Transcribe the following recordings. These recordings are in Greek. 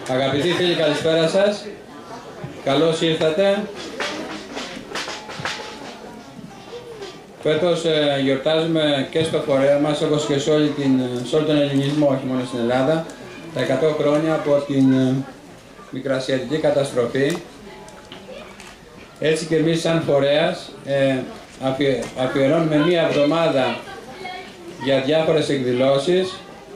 Αγαπητοί φίλοι, καλησπέρα σας. Καλώς ήρθατε. Φέτος γιορτάζουμε και στο φορέα μας, όπως και σε όλο τον ελληνισμό, όχι μόνο στην Ελλάδα, τα 100 χρόνια από την μικρασιατική καταστροφή. Έτσι και εμείς σαν φορέας αφιερώνουμε μία εβδομάδα για διάφορες εκδηλώσεις.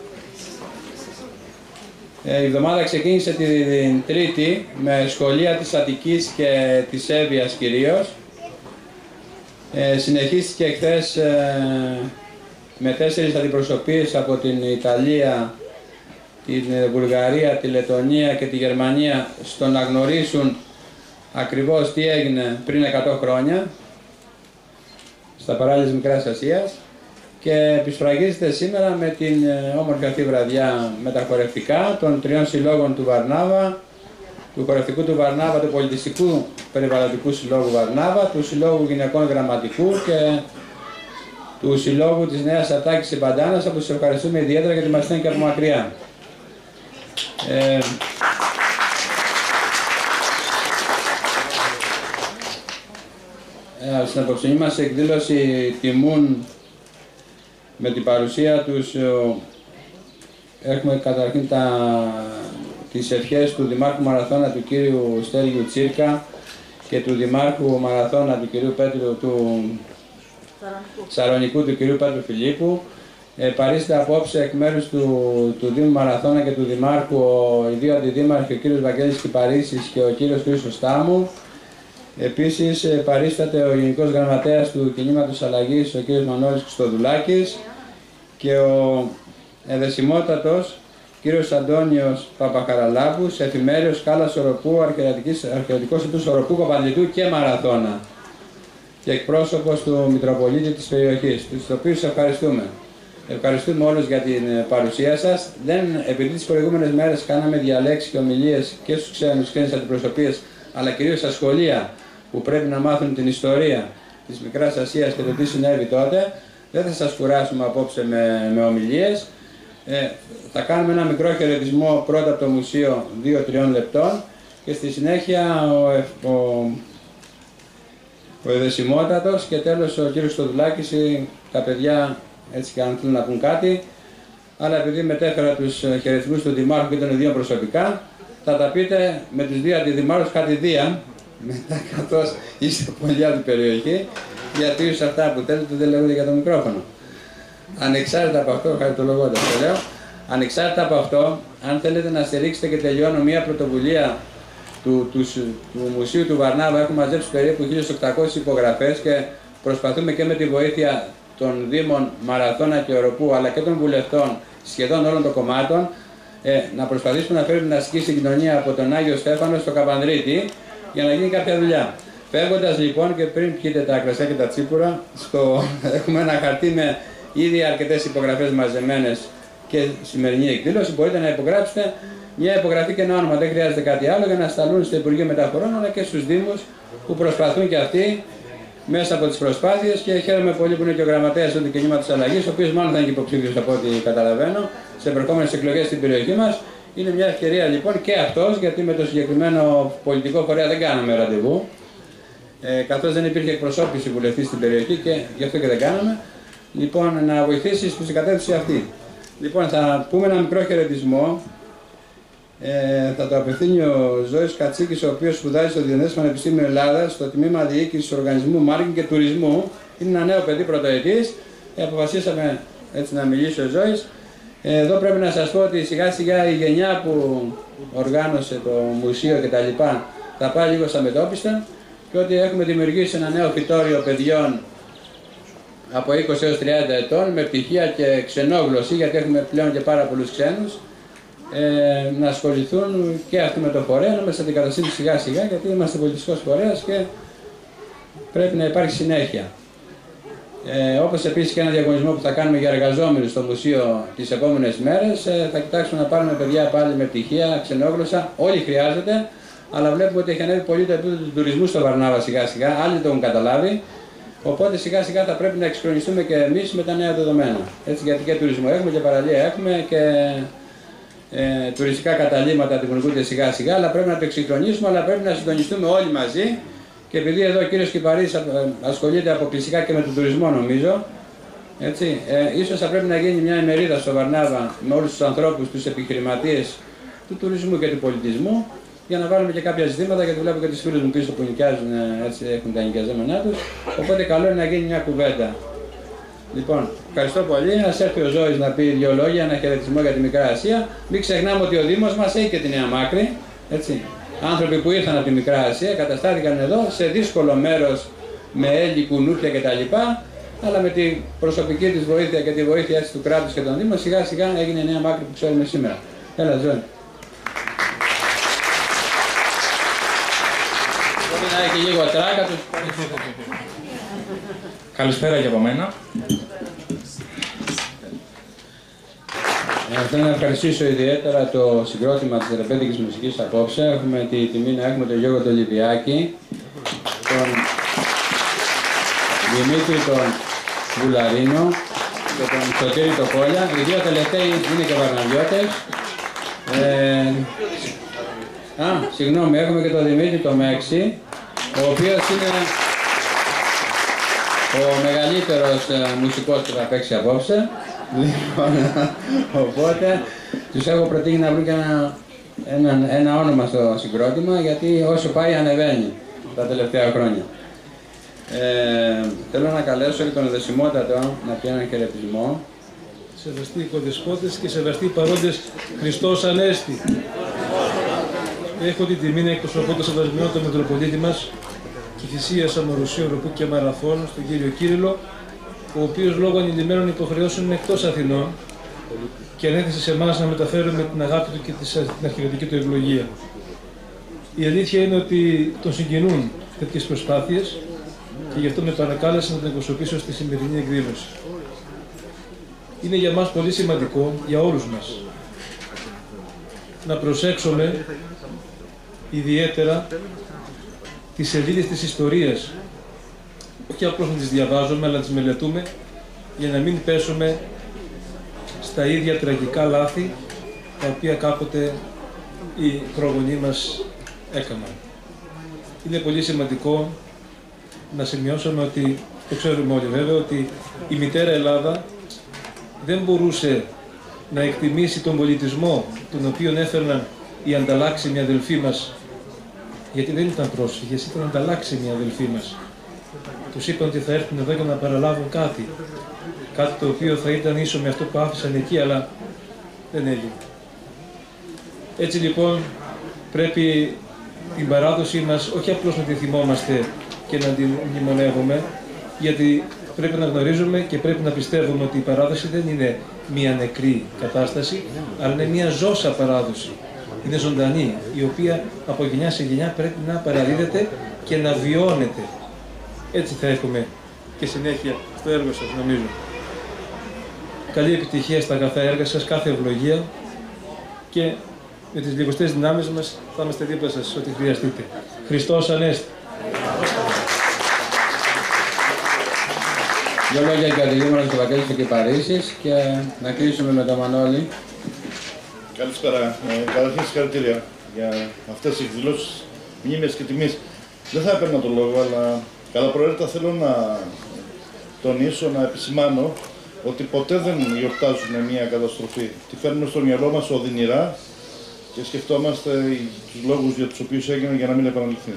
Η εβδομάδα ξεκίνησε την Τρίτη με σχολεία της Αττικής και της Εύβοιας κυρίως. Συνεχίστηκε χθες με 4 αντιπροσωπείες από την Ιταλία, την Βουλγαρία, τη Λετωνία και τη Γερμανία στο να γνωρίσουν ακριβώς τι έγινε πριν 100 χρόνια στα παράλια της Μικράς Ασίας, και επισφραγίζεται σήμερα με την όμορφη αυτή βραδιά με τα χορευτικά των 3 συλλόγων του Βαρνάβα, του χορευτικού του Βαρνάβα, του πολιτιστικού περιβαλλοντικού συλλόγου Βαρνάβα, του συλλόγου γυναικών γραμματικού και του συλλόγου της Νέας Αττάκης Συμπαντάνας, όπου σας ευχαριστούμε ιδιαίτερα γιατί μας στέλνουν και από μακριά. Στην απόψινή μας εκδήλωση τιμούν με την παρουσία τους, έχουμε καταρχήν τις ευχές του Δημάρχου Μαραθώνα του κύριου Στέλιου Τσίρκα και του Δημάρχου Μαραθώνα του κυρίου Πέτρου του Σαρονικού του κυρίου Πέτρου Φιλίππου. Παρίσταται απόψε εκ μέρους του Δήμου Μαραθώνα και του Δημάρχου οι 2 αντιδήμαρχοι, ο κύριος Βαγγέλης Κυπαρίσης και ο κύριος Χρήστος Στάμου. Επίσης παρίσταται ο Γενικός Γραμματέας του Κινήματος Αλλαγής, ο κύριος Μανώλης Χριστοδουλάκης, και ο εδεσιμότατος κύριος Αντώνιος Παπαχαραλάπους, εφημέριος Κάλας Οροπού, αρχαιωτικός του Οροπού, Παπαντλητού και Μαραθώνα, και εκπρόσωπος του Μητροπολίτη της περιοχής, τους οποίους ευχαριστούμε. Ευχαριστούμε όλους για την παρουσία σας. Επειδή τις προηγούμενες μέρες κάναμε διαλέξεις και ομιλίες και στους ξένες αντιπροσωπείες, αλλά κυρίως στα σχολεία που πρέπει να μάθουν την ιστορία της Μικράς Ασίας και το τι συνέβη τότε, δεν θα σας κουράσουμε απόψε με ομιλίες. Θα κάνουμε ένα μικρό χαιρετισμό πρώτα από το μουσείο 2-3 λεπτών και στη συνέχεια ο εδεσιμότατος και τέλος ο κύριος Στοδουλάκης ή τα παιδιά, έτσι και αν θέλουν να πούν κάτι. Αλλά επειδή μετέφερα τους χαιρετισμούς του Δημάρχου και των ιδίων προσωπικά, θα τα πείτε με τους 2 αντιδημάρχους κατηδίαν, μετά καθώς είστε πολύ από την περιοχή, γιατί σε αυτά που θέλετε δεν λέγονται για το μικρόφωνο. Ανεξάρτητα από αυτό, χαριτολογώντας το λέω, ανεξάρτητα από αυτό, αν θέλετε να στηρίξετε, και τελειώνω, μια πρωτοβουλία του Μουσείου του Βαρνάβα, έχουμε μαζέψει περίπου 1.800 υπογραφές και προσπαθούμε και με τη βοήθεια των Δήμων Μαραθώνα και Οροπού, αλλά και των βουλευτών σχεδόν όλων των κομμάτων, να προσπαθήσουμε να φέρουμε την αστική συγκοινωνία από τον Άγιο Στέφανο στο Καπανδρίτη για να γίνει κάποια δουλειά. Φεύγοντας λοιπόν, και πριν πιείτε τα κρασιά και τα τσίπουρα, έχουμε ένα χαρτί με ήδη αρκετές υπογραφές μαζεμένες και σημερινή εκδήλωση. Μπορείτε να υπογράψετε μια υπογραφή και ένα όνομα, δεν χρειάζεται κάτι άλλο, για να σταλούν στο Υπουργείο Μεταφορών αλλά και στους Δήμους που προσπαθούν και αυτοί μέσα από τις προσπάθειες. Και χαίρομαι πολύ που είναι και ο γραμματέας του Κινήματος Αλλαγής, ο οποίος μάλλον θα είναι και υποψήφιος από ό,τι καταλαβαίνω σε επερχόμενες εκλογές στην περιοχή μας. Είναι μια ευκαιρία λοιπόν και αυτός, γιατί με το συγκεκριμένο πολιτικό φορέα δεν κάναμε ραντεβού, καθώς δεν υπήρχε εκπροσώπηση βουλευτή στην περιοχή και γι' αυτό και δεν κάναμε. Λοιπόν, να βοηθήσει στην κατεύθυνση αυτή. Λοιπόν, θα πούμε ένα μικρό χαιρετισμό. Θα το απευθύνει ο Ζώης Κατσίκης, ο οποίος σπουδάζει στο Διεθνές Πανεπιστήμιο Ελλάδας, στο τμήμα Διοίκησης του Οργανισμού Μάρκετινγκ και Τουρισμού. Είναι ένα νέο παιδί πρωτοετής. Αποφασίσαμε έτσι να μιλήσει ο Ζώης. Εδώ πρέπει να σας πω ότι σιγά σιγά η γενιά που οργάνωσε το μουσείο κτλ. Θα πάει λίγο στα μετώπιστα, και ότι έχουμε δημιουργήσει ένα νέο φυτόριο παιδιών από 20 έως 30 ετών με πτυχία και ξενόγλωση, γιατί έχουμε πλέον και πάρα πολλούς ξένους, να ασχοληθούν και αυτοί με το φορέα, να μας αντικαταστήσουν σιγά σιγά, γιατί είμαστε πολιτιστικός φορέας και πρέπει να υπάρχει συνέχεια. Όπως επίσης και ένα διαγωνισμό που θα κάνουμε για εργαζόμενους στο μουσείο τις επόμενες μέρες, θα κοιτάξουμε να πάρουμε παιδιά πάλι με πτυχία, ξενόγλωσσα, όλοι χρειάζεται, αλλά βλέπουμε ότι έχει ανέβει πολύ το επίπεδο του τουρισμού στο Βαρνάβα σιγά σιγά, άλλοι το έχουν καταλάβει, οπότε σιγά σιγά θα πρέπει να εξυγχρονιστούμε και εμείς με τα νέα δεδομένα. Έτσι, γιατί και τουρισμό έχουμε και παραλία έχουμε και τουριστικά καταλύματα δημιουργούνται σιγά σιγά, αλλά πρέπει να το εξυγχρονίσουμε, αλλά πρέπει να συντονιστούμε όλοι μαζί. Και επειδή εδώ ο κύριος Κυπαρής ασχολείται αποκλειστικά και με τον τουρισμό, νομίζω, έτσι, ίσως θα πρέπει να γίνει μια ημερίδα στο Βαρνάβα με όλους τους ανθρώπους, τους επιχειρηματίες του τουρισμού και του πολιτισμού, για να βάλουμε και κάποια ζητήματα, γιατί βλέπω και τους φίλους μου πίσω που νοικιάζουν, έτσι έχουν τα νοικιαζόμενά τους. Οπότε καλό είναι να γίνει μια κουβέντα. Λοιπόν, ευχαριστώ πολύ. Ας έρθει ο Ζώης να πει δύο λόγια, ένα χαιρετισμό για τη Μικρά Ασία. Μην ξεχνάμε ότι ο Δήμος μας έχει και τη Νέα Μάκρη. Έτσι. Άνθρωποι που ήρθαν από τη Μικρά Ασία, καταστάθηκαν εδώ σε δύσκολο μέρος με έλλη, κουνούπια κτλ. Αλλά με την προσωπική της βοήθεια και τη βοήθεια του κράτους και των Δήμων, σιγά σιγά έγινε η Νέα Μάκρη που ξέρουμε σήμερα. Έλα, Ζώη. Μπορεί να έχει λίγο τράκα του. Καλησπέρα και από μένα. Θέλω να ευχαριστήσω ιδιαίτερα το συγκρότημα της ρεμπέτικης μουσικής απόψε. Έχουμε τη τιμή να έχουμε τον Γιώργο τον Λιβιάκη, τον Δημήτρη τον Βουλαρίνο και τον Σωτήρη τον Κόλια. Οι δύο τελευταίοι είναι και Βαρναβιώτες. Συγγνώμη, έχουμε και τον Δημήτρη τον Μέξη, ο οποίος είναι ο μεγαλύτερος μουσικός που θα παίξει απόψε. Οπότε τους έχω προτείνει να βρουν και ένα όνομα στο συγκρότημα, γιατί όσο πάει ανεβαίνει τα τελευταία χρόνια. Θέλω να καλέσω και τον Δεσιμότατο να πει έναν χαιρετισμό. Σεβαστοί οικοδεσπότες και σεβαστοί παρόντες, Χριστός Ανέστη. Έχω την τιμή να εκπροσωπώ το σεβασμιότατο Μητροπολίτη μας και θυσίας Αμορουσίου Ροπού και Μαραθών, στον κύριο Κύριλλο, ο οποίος λόγω ανηλυμένων υποχρεώσεων είναι εκτός Αθηνών και ανέθεσε σε εμάς να μεταφέρουμε την αγάπη του και την αρχιετική του ευλογία. Η αλήθεια είναι ότι τον συγκινούν τέτοιες προσπάθειες και γι' αυτό με παρακάλεσε να τον εκπροσωπήσω στη σημερινή εκδήλωση. Είναι για μας πολύ σημαντικό, για όλους μας, να προσέξουμε ιδιαίτερα τις σελίδες της ιστορίας, όχι απλώς να τις διαβάζουμε, αλλά να τις μελετούμε, για να μην πέσουμε στα ίδια τραγικά λάθη τα οποία κάποτε οι προγονείς μας έκαναν. Είναι πολύ σημαντικό να σημειώσουμε ότι, το ξέρουμε όλοι βέβαια, ότι η μητέρα Ελλάδα δεν μπορούσε να εκτιμήσει τον πολιτισμό τον οποίο έφερναν οι ανταλλάξιμοι αδελφοί μας, γιατί δεν ήταν πρόσφυγες, ήταν ανταλλάξιμοι αδελφοί μας. Τους είπαν ότι θα έρθουν εδώ για να παραλάβουν κάτι το οποίο θα ήταν ίσο με αυτό που άφησαν εκεί, αλλά δεν έγινε. Έτσι λοιπόν πρέπει την παράδοση μας όχι απλώς να τη θυμόμαστε και να την μνημονεύουμε, γιατί πρέπει να γνωρίζουμε και πρέπει να πιστεύουμε ότι η παράδοση δεν είναι μία νεκρή κατάσταση, αλλά είναι μία ζώσα παράδοση. Είναι ζωντανή, η οποία από γενιά σε γενιά πρέπει να παραδίδεται και να βιώνεται. Έτσι θα έχουμε και συνέχεια στο έργο σας, νομίζω. Καλή επιτυχία στα αγαθά έργα σας, κάθε ευλογία και με τις λιγοστές δυνάμεις μας θα είμαστε δίπλα σας ό,τι χρειαστείτε. Χριστός Ανέστη! Δύο λόγια για τη Δήμονα του Βαγγέλης και Παρίσης και να κλείσουμε με τον Μανώλη. Καλησπέρα. Καταρχήν συγχαρητήρια για αυτές τις εκδηλώσεις μνήμης και τιμής. Δεν θα έπαιρνα τον λόγο, αλλά κατά προαίρετα θέλω να τονίσω, να επισημάνω ότι ποτέ δεν γιορτάζουμε μια καταστροφή. Τη φέρνουμε στο μυαλό μας οδυνηρά και σκεφτόμαστε τους λόγους για τους οποίους έγινε για να μην επαναληφθεί.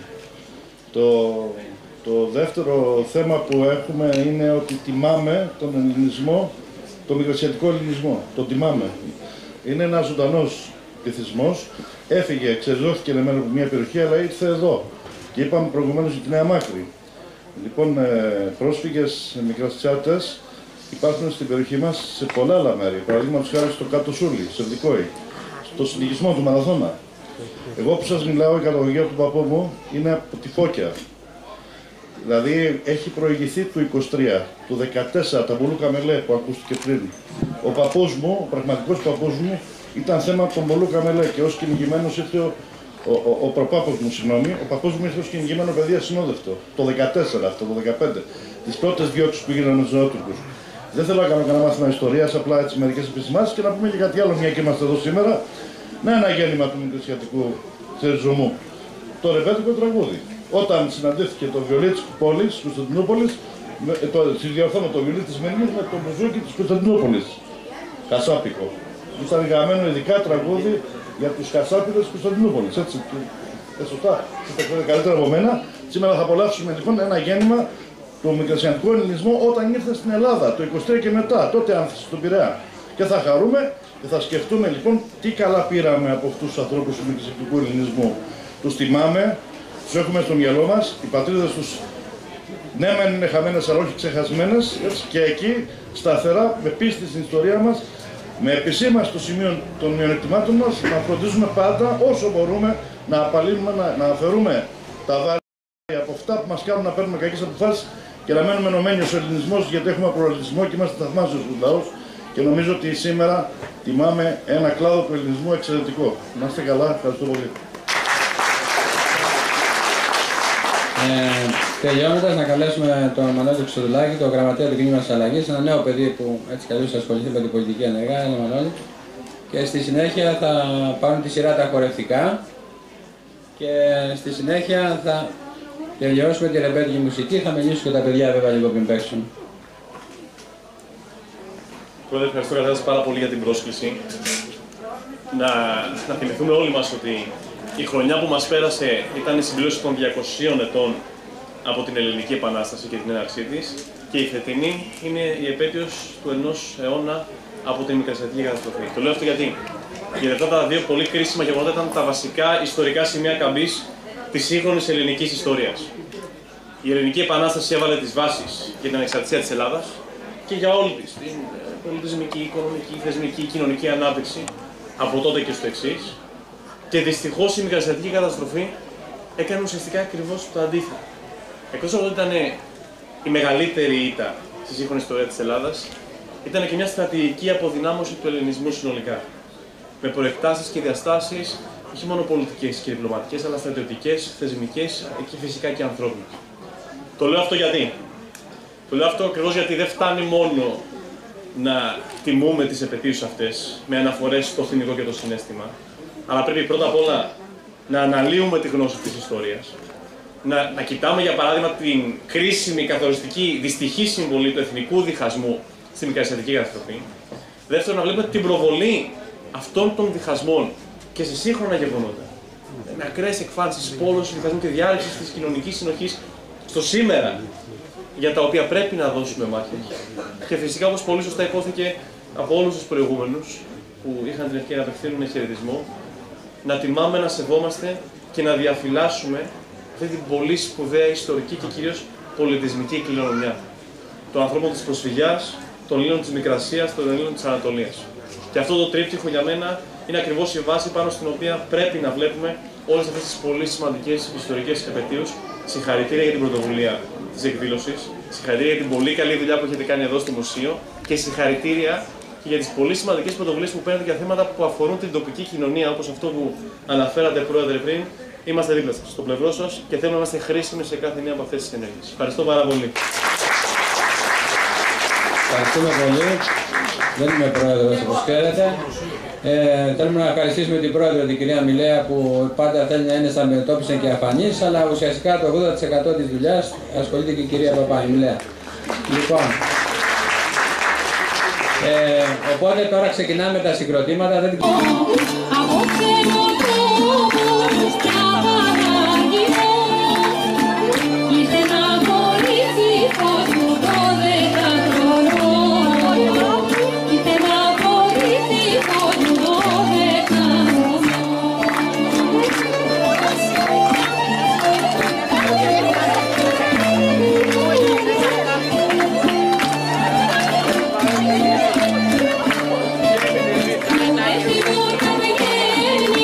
Το δεύτερο θέμα που έχουμε είναι ότι τιμάμε τον ελληνισμό, τον μικρασιατικό ελληνισμό. Τον τιμάμε. Είναι ένας ζωντανός πληθυσμός. Έφυγε, εξεζώθηκε εlement από μια περιοχή, αλλά ήρθε εδώ. Και είπαμε προηγουμένως για τη Νέα Μάκρη. Λοιπόν, πρόσφυγες μικρασιάτες υπάρχουν στην περιοχή μας σε πολλά άλλα μέρη. Παραδείγματος χάρη στο Κάτω Σούλι, σε Ευδικόη, στο συλλογισμό του Μαραθώνα. Εγώ που σας μιλάω, η καταγωγή του παππού μου είναι από τη Φώκια. Δηλαδή έχει προηγηθεί του 23, του 14, τα Μπολούκα Μελέ που ακούστηκε πριν. Ο παππούς μου, ο πραγματικός παππούς μου, ήταν θέμα από τον Μπολούκα Μελέ και ως κυνηγημένος ήρθε ο προπάπος μου, συγγνώμη, ο παππούς μου ήρθε ως κυνηγημένο παιδί ασυνόδευτο. Το 14 αυτό, το 15. Τις πρώτες διώξεις που γίνανε με τους Νεότουρκους. Δεν θέλω να κάνω κανένα μάθημα ιστορίας, απλά έτσι μερικές επισημάνσεις και να πούμε και κάτι άλλο, μια και είμαστε εδώ σήμερα. να ένα γέννημα του Μικρασιατικού Ξεριζωμού. Το ρεβέτικο τραγούδι. Όταν συναντήθηκε το βιολί της πόλης, της Κωνσταντινούπολης, το βιολί της Μενής με το μπουζούκι της Κωνσταντινούπολης. Κασάπικο. Ήταν γραμμένο ειδικά τραγούδι για τους κασάπιδες της Κωνσταντινούπολης. Έτσι, σωστά, είστε καλύτερα από μένα. Σήμερα θα απολαύσουμε λοιπόν ένα γέννημα του μικρασιατικού ελληνισμού όταν ήρθε στην Ελλάδα, το 23 και μετά, τότε άνθησε στον Πειραιά. Και θα χαρούμε και θα σκεφτούμε λοιπόν τι καλά πήραμε από αυτούς τους ανθρώπους του μικρασιατικού ελληνισμού. Τους τιμάμε, τους έχουμε στο μυαλό μας, οι πατρίδες τους ναι μεν είναι χαμένες αλλά όχι ξεχασμένες, έτσι, και εκεί σταθερά με πίστη στην ιστορία μας, με επισήμανση των σημείων των μειονεκτημάτων μας, να φροντίζουμε πάντα όσο μπορούμε να απαλύνουμε, να αφαιρούμε τα βάρη από αυτά που μας κάνουν να παίρνουμε κακές αποφάσεις και να μένουμε ενωμένοι ως ελληνισμός, γιατί έχουμε πλουραλισμό και είμαστε θαυμάζοντες λαός. Και νομίζω ότι σήμερα τιμάμε ένα κλάδο του ελληνισμού εξαιρετικό. Να είστε καλά, ευχαριστώ πολύ. Τελειώνοντας, να καλέσουμε τον Μανώλη Χρυστοδουλάκη, τον γραμματέα του Κινήματος Αλλαγής, ένα νέο παιδί που έτσι καλώς θα ασχοληθεί με την πολιτική ενεργά, ένα Μανώλη. Και στη συνέχεια θα πάρουν τη σειρά τα χορευτικά και στη συνέχεια θα τελειώσουμε τη ρεμπέτικη μουσική, θα μιλήσουν και τα παιδιά βέβαια λίγο πριν παίξουν. Πρόεδρε, ευχαριστώ καταρχάς πάρα πολύ για την πρόσκληση. Να θυμηθούμε όλοι μας ότι η χρονιά που μας πέρασε ήταν η συμπλήρωση των 200 ετών από την Ελληνική Επανάσταση και την έναρξή της και η φετινή είναι η επέτειος του 1 αιώνα από την Μικρασιατική καταστροφή. Το λέω αυτό γιατί αυτά τα δύο πολύ κρίσιμα γεγονότα ήταν τα βασικά ιστορικά σημεία καμπής της σύγχρονης ελληνικής ιστορίας. Η Ελληνική Επανάσταση έβαλε τις βάσεις για την ανεξαρτησία της Ελλάδας και για όλη της την πολιτισμική, οικονομική, θεσμική, κοινωνική ανάπτυξη από τότε και στο εξής. Και δυστυχώς η Μικρασιατική καταστροφή έκανε ουσιαστικά ακριβώς το αντίθετο. Εκτός από ότι ήταν η μεγαλύτερη ήττα στη σύγχρονη ιστορία της Ελλάδας, ήταν και μια στρατηγική αποδυνάμωση του ελληνισμού συνολικά. Με προεκτάσεις και διαστάσεις, όχι μόνο πολιτικές και διπλωματικές, αλλά στρατιωτικές, θεσμικές και φυσικά και ανθρώπινες. Το λέω αυτό γιατί. Το λέω αυτό ακριβώς γιατί δεν φτάνει μόνο να τιμούμε τις επετείους αυτές με αναφορές στο θυμικό και το συναίσθημα, αλλά πρέπει πρώτα απ' όλα να αναλύουμε τη γνώση της ιστορίας. Να κοιτάμε για παράδειγμα την κρίσιμη, καθοριστική, δυστυχή συμβολή του εθνικού διχασμού στη Μικρασιατική καταστροφή. Δεύτερον, να βλέπουμε την προβολή αυτών των διχασμών και σε σύγχρονα γεγονότα. Με ακραίες εκφάνσεις, πόλωση, διχασμού και διάρρηξη της κοινωνικής συνοχής στο σήμερα, για τα οποία πρέπει να δώσουμε μάχες. Και φυσικά, όπως πολύ σωστά υπόθηκε από όλους τους προηγούμενους που είχαν την ευκαιρία να απευθύνουν χαιρετισμό, να τιμάμε, να σεβόμαστε και να διαφυλάσσουμε αυτή την πολύ σπουδαία ιστορική και κυρίως πολιτισμική κληρονομιά. Των ανθρώπων της προσφυγιάς, των Ελλήνων της Μικρασίας, των Ελλήνων της Ανατολίας. Και αυτό το τρίπτυχο για μένα είναι ακριβώς η βάση πάνω στην οποία πρέπει να βλέπουμε όλες αυτές τις πολύ σημαντικές ιστορικές επετείους. Συγχαρητήρια για την πρωτοβουλία της εκδήλωσης, συγχαρητήρια για την πολύ καλή δουλειά που έχετε κάνει εδώ στο Μουσείο και συγχαρητήρια και για τις πολύ σημαντικές πρωτοβουλίες που παίρνετε για θέματα που αφορούν την τοπική κοινωνία, όπως αυτό που αναφέρατε, Πρόεδρε, πριν. Είμαστε δίπλα σας, στο πλευρό σας και θέλουμε να είμαστε χρήσιμοι σε κάθε μία από αυτές τις ενέργειες. Ευχαριστώ πάρα πολύ. Ευχαριστούμε πολύ. Δεν είμαι πρόεδρος, όπως ξέρετε. Θέλουμε να ευχαριστήσουμε την πρόεδρο, την κυρία Μιλέα, που πάντα θέλει να είναι στα αντιμετώπιση και αφανής, αλλά ουσιαστικά το 80% της δουλειάς ασχολείται και η κυρία Παπά-Μιλέα. Λοιπόν, οπότε τώρα ξεκινάμε τα συγκροτήματα. Thank you.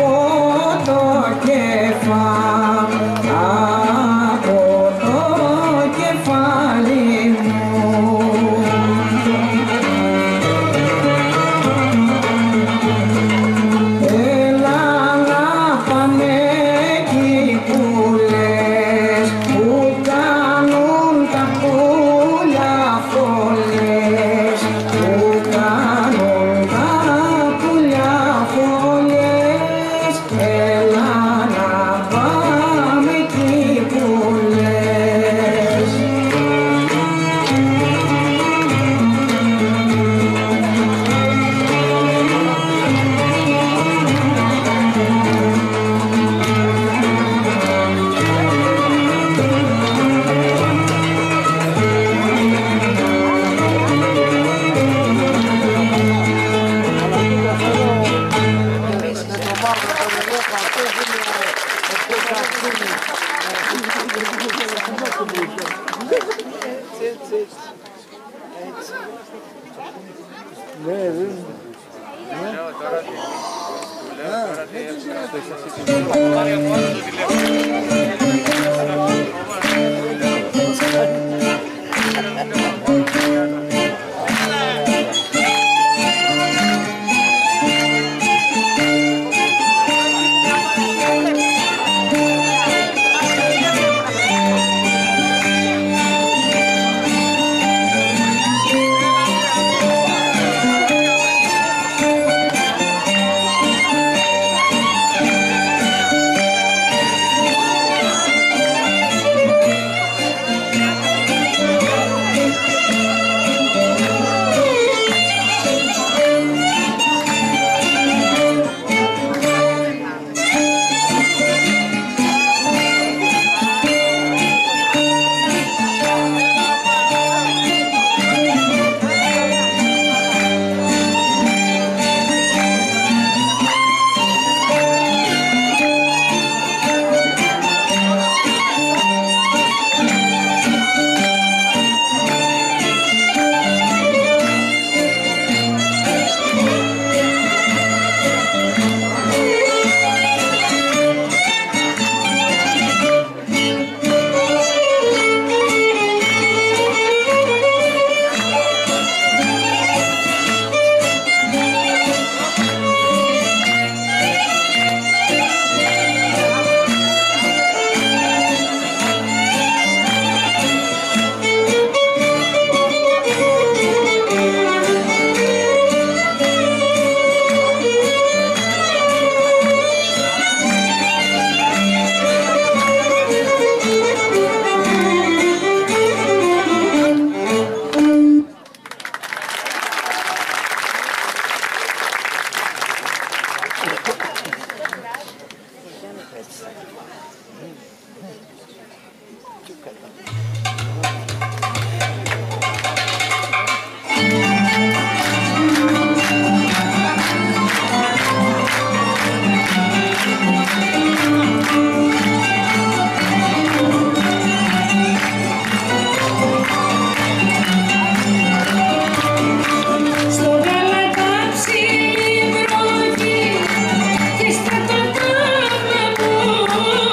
Στραγγαλατάψει βροχή και στα κοντά να πω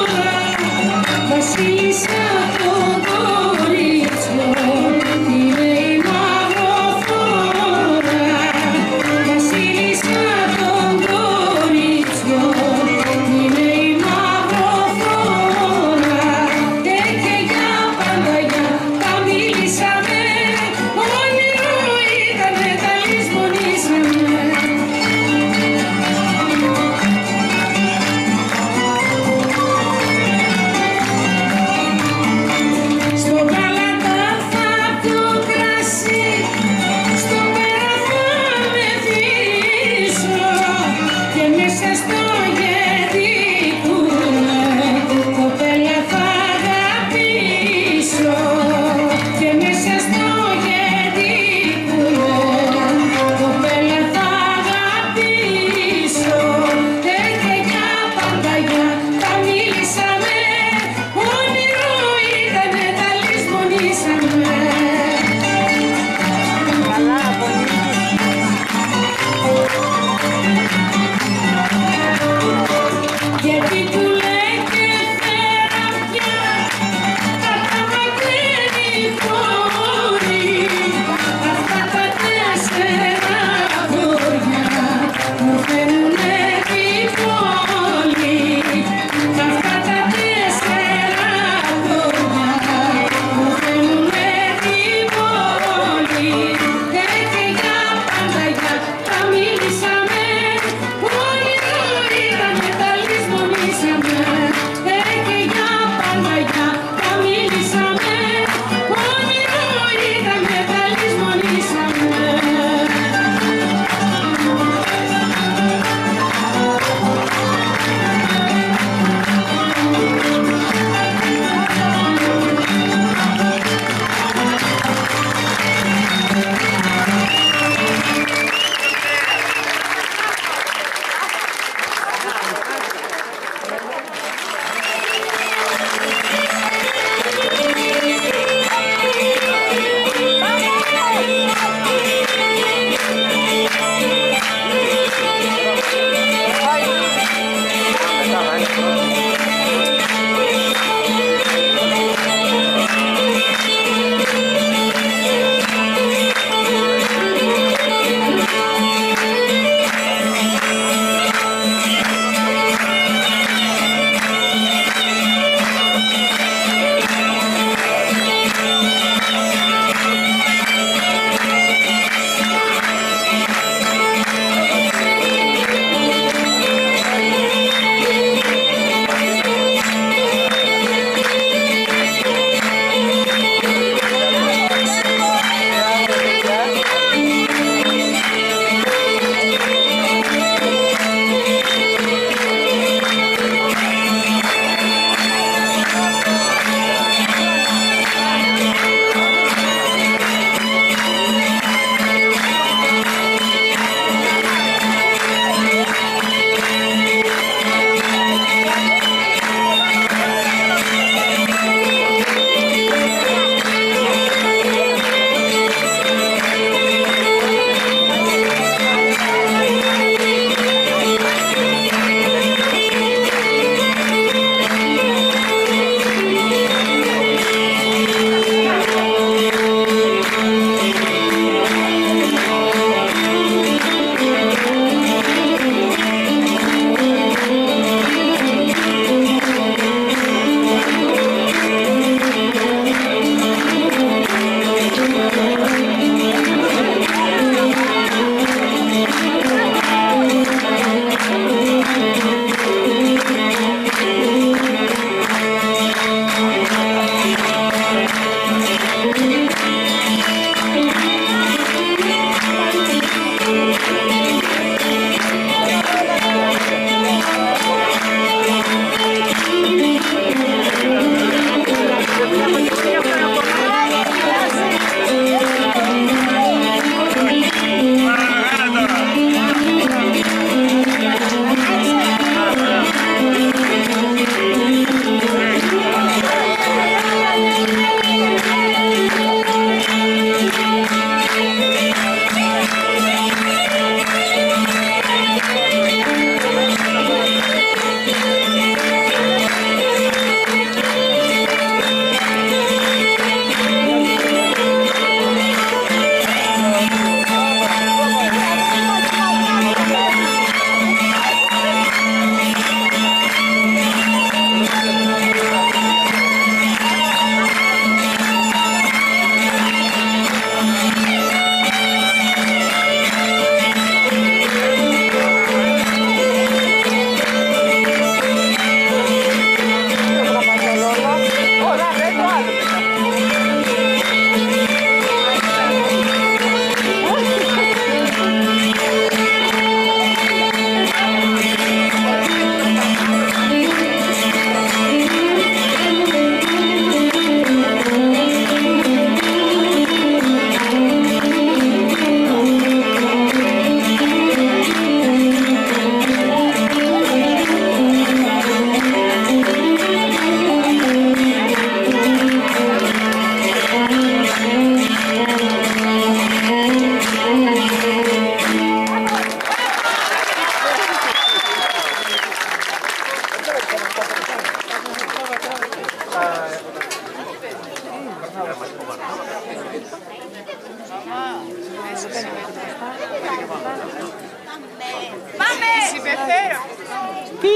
Πάμε! Συμπεθέρα! Τι!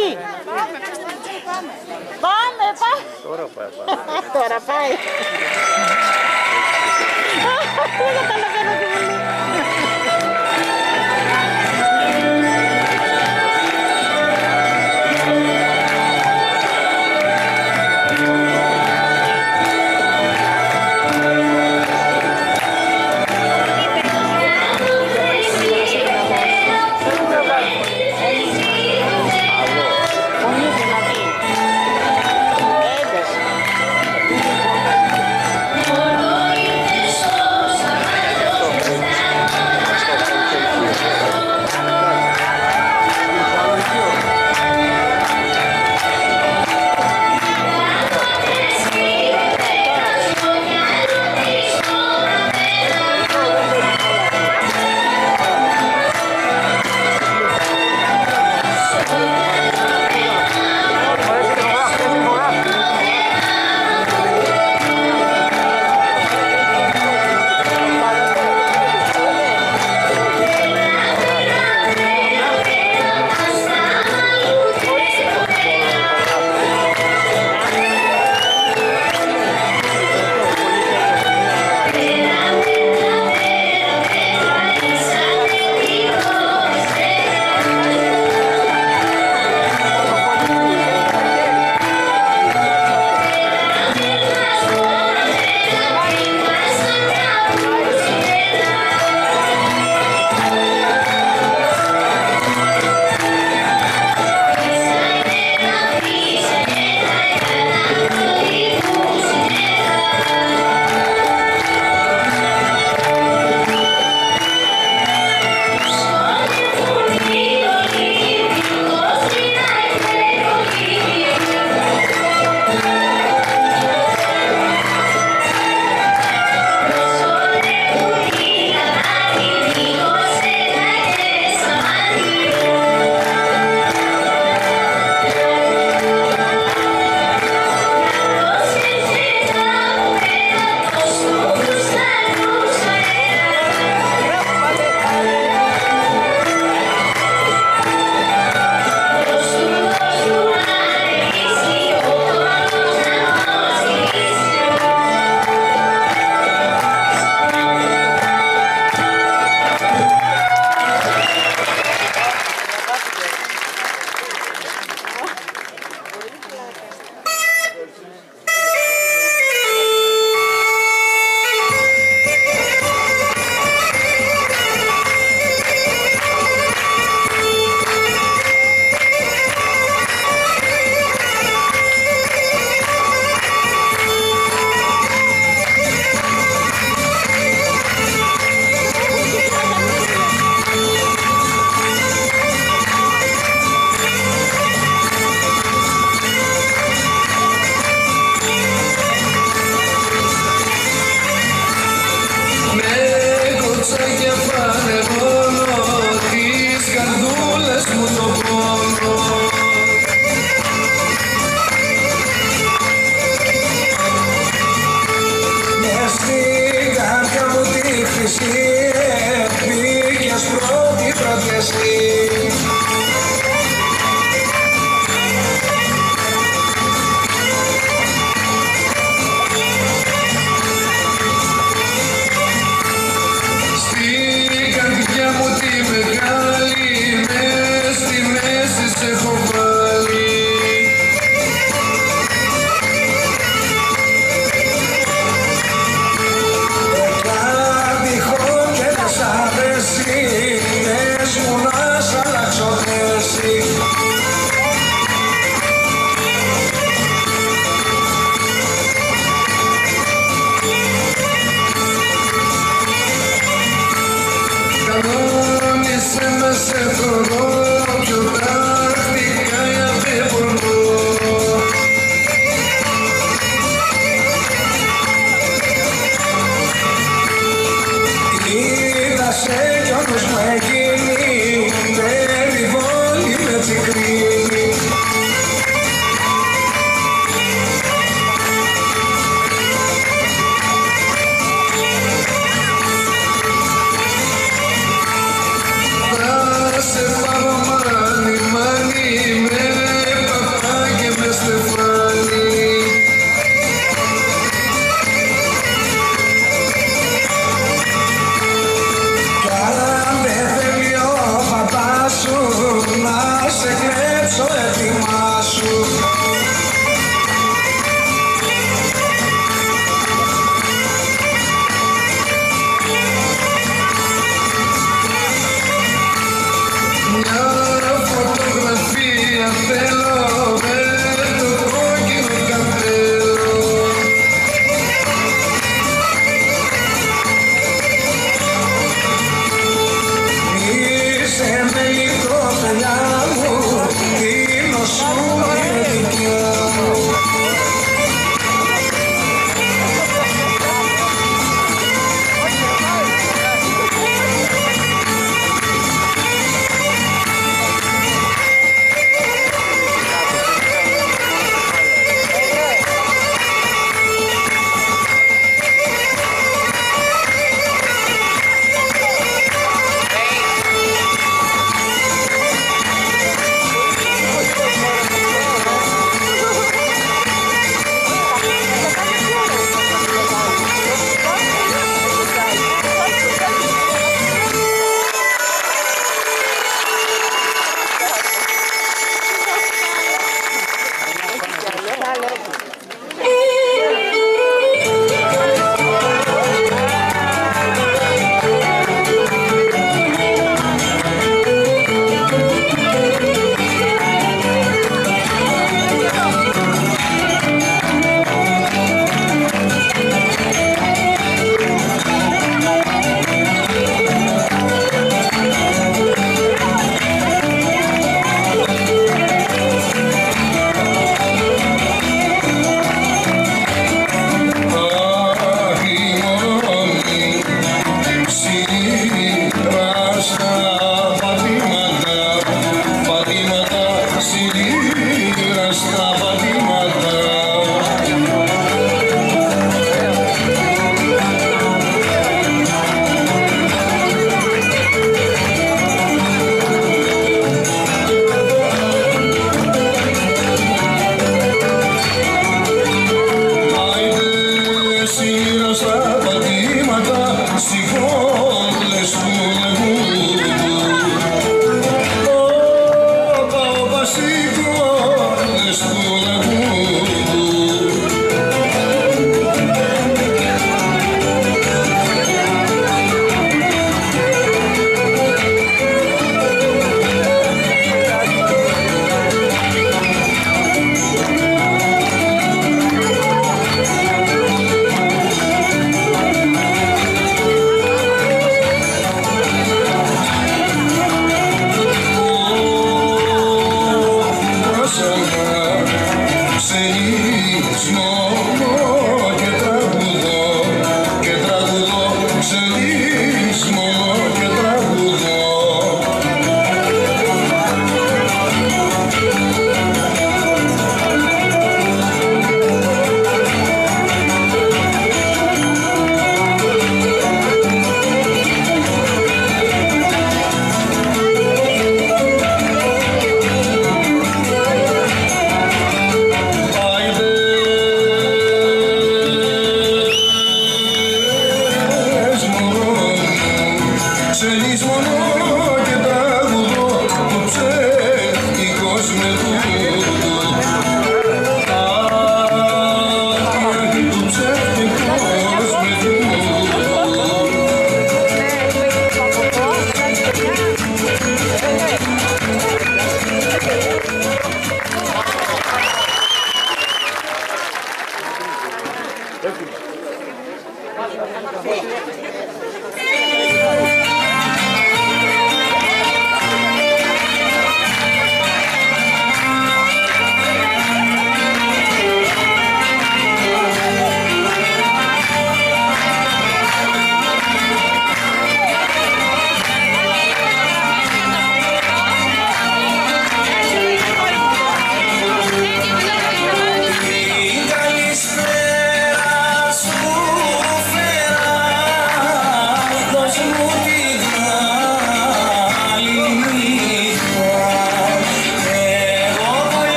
Πάμε! Τώρα πάει. Τώρα πάει. Δεν καταλαβαίνω τι μου λέει. Πάμε!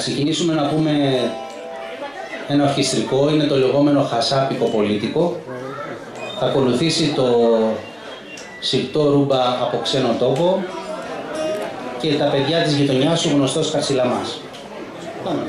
ξεκινήσουμε να πούμε ένα ορχιστρικό, είναι το λεγόμενο χασάπικο πολίτικο. Θα ακολουθήσει το σιρτό ρούμπα από ξένο τόπο και τα παιδιά της γειτονιάς σου, γνωστός Καρσιλαμάς. Πάμε.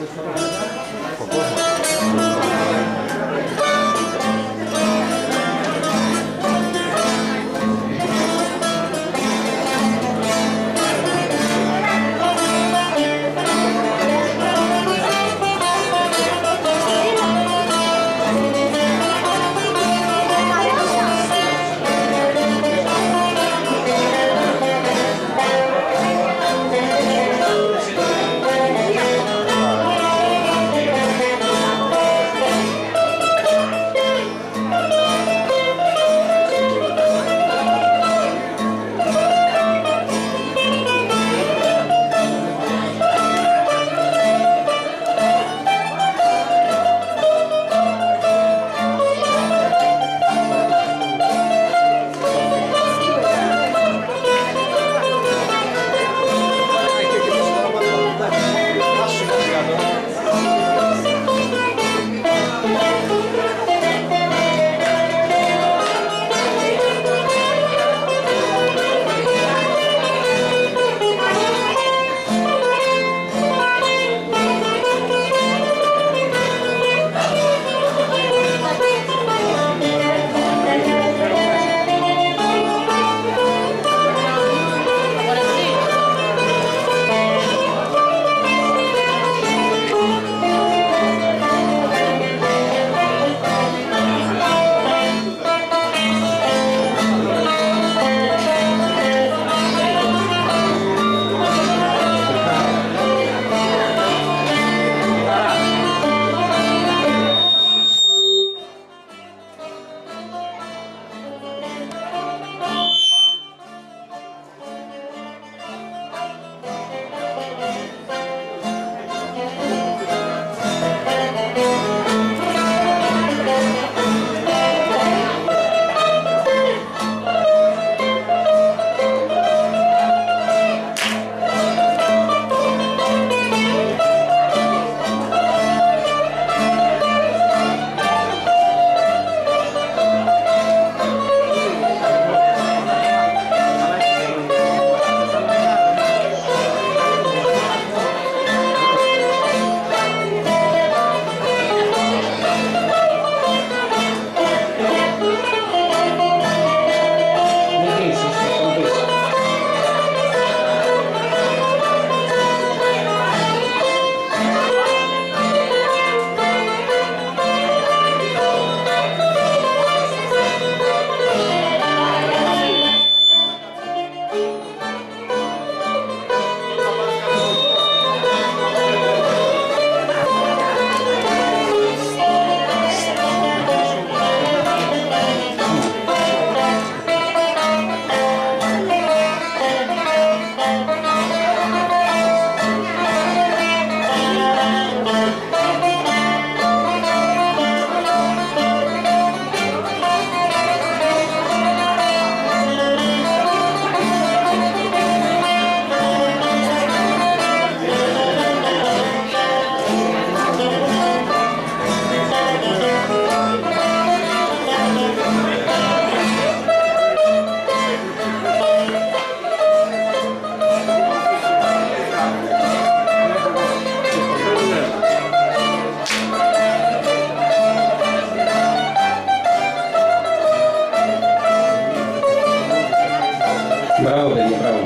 Bravo, Benny, bravo.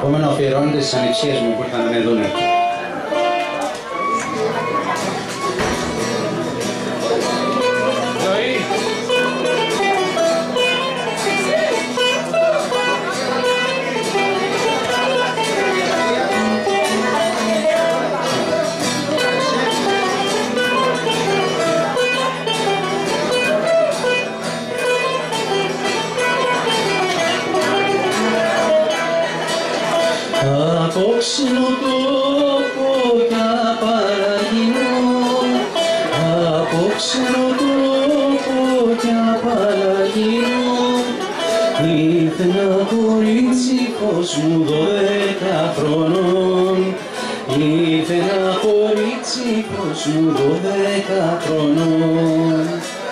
Επομένως αφιερώνεται στις ανιψίες μου που ήρθαν να με δούνε. Απόξινο τόπο κι απαραγινό, απόξινο τόπο κι απαραγινό, ήρθε ένα κορίτσι φως μου 12 χρονών, ήρθε ένα κορίτσι φως μου 12 χρονών.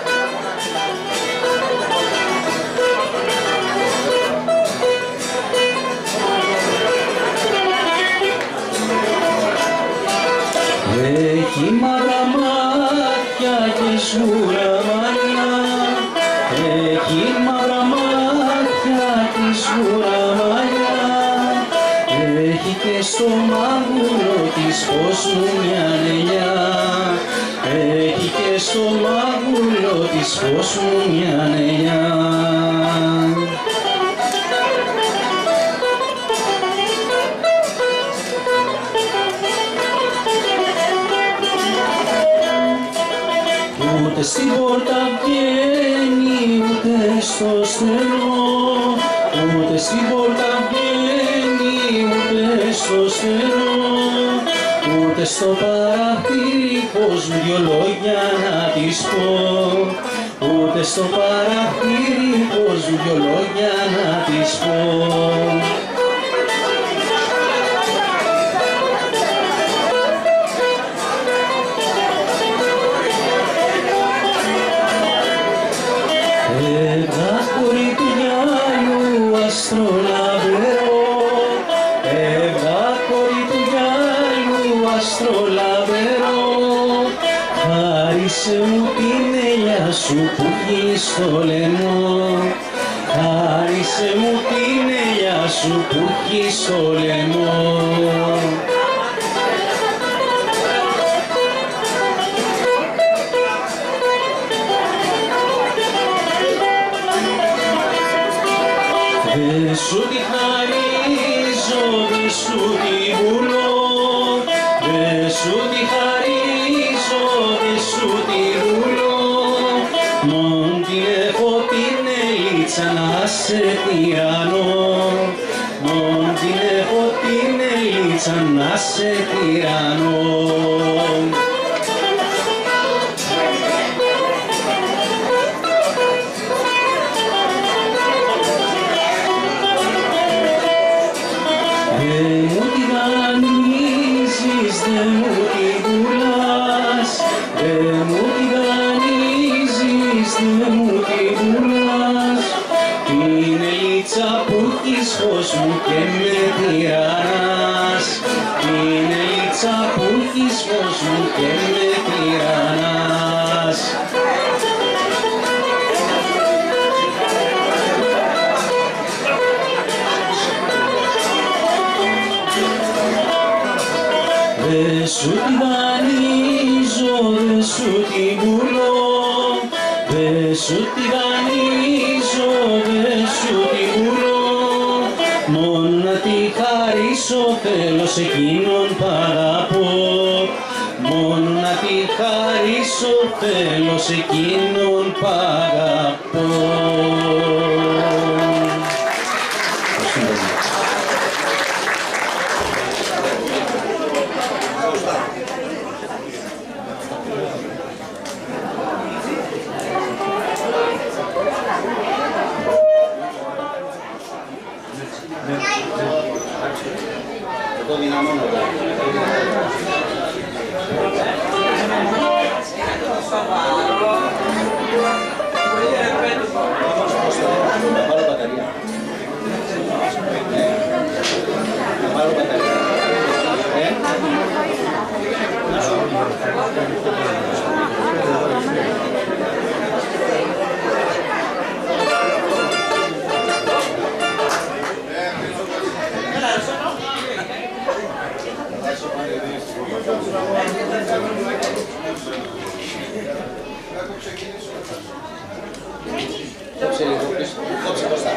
Έχει μαύρα μάτια και σγούρα μαλλιά, έχει μαύρα μάτια και σγούρα μαλλιά, έχει και στο μάγουλο της φως μου μια νελιά, έχει και στο μάγουλο της φως μου μια νελιά. Ούτε στην πόρτα βγαίνει, ούτε στο στενό, ούτε στην πόρτα βγαίνει, ούτε στο στενό, ούτε στο παραθύρι πως μου δυο λόγια να της πω, ούτε στο παραθύρι πως μου δυο λόγια να της πω. Κορί του γυάλου αστρολαβερό, κορί του γυάλου αστρολαβερό, χάρισε μου την ελιά σου που έχει στο λαιμό, χάρισε μου την ελιά σου που έχει στο λαιμό. Δε σου τη χαρίζω, δε σου τη βουλώ, δε σου τη χαρίζω, δε σου τη βουλώ, μον την έχω την ελίτσα να σε τυραννώ, μον την έχω την ελίτσα να σε τυραννώ. Δε μου τη πουλάς, δε μου τη δανείζεις, δε μου τη πουλάς, την ελίτσα που έχεις φως μου και με τυραννάς, την ελίτσα που έχεις φως μου και με τυραννάς. Δε σου τη δανείζω, δε σου τη πουλώ, δε σου τη δανείζω, δε σου τη πουλώ, μόνο να τη χαρίσω θέλω σε εκείνον που αγαπώ, μόνο να τη χαρίσω θέλω σε εκείνον που αγαπώ. Το δυναμώνω εδώ. Να πάρω μπαταρία. Να πάρω μπαταρία. Κόψε λίγο πίσω. Κόψε μπροστά.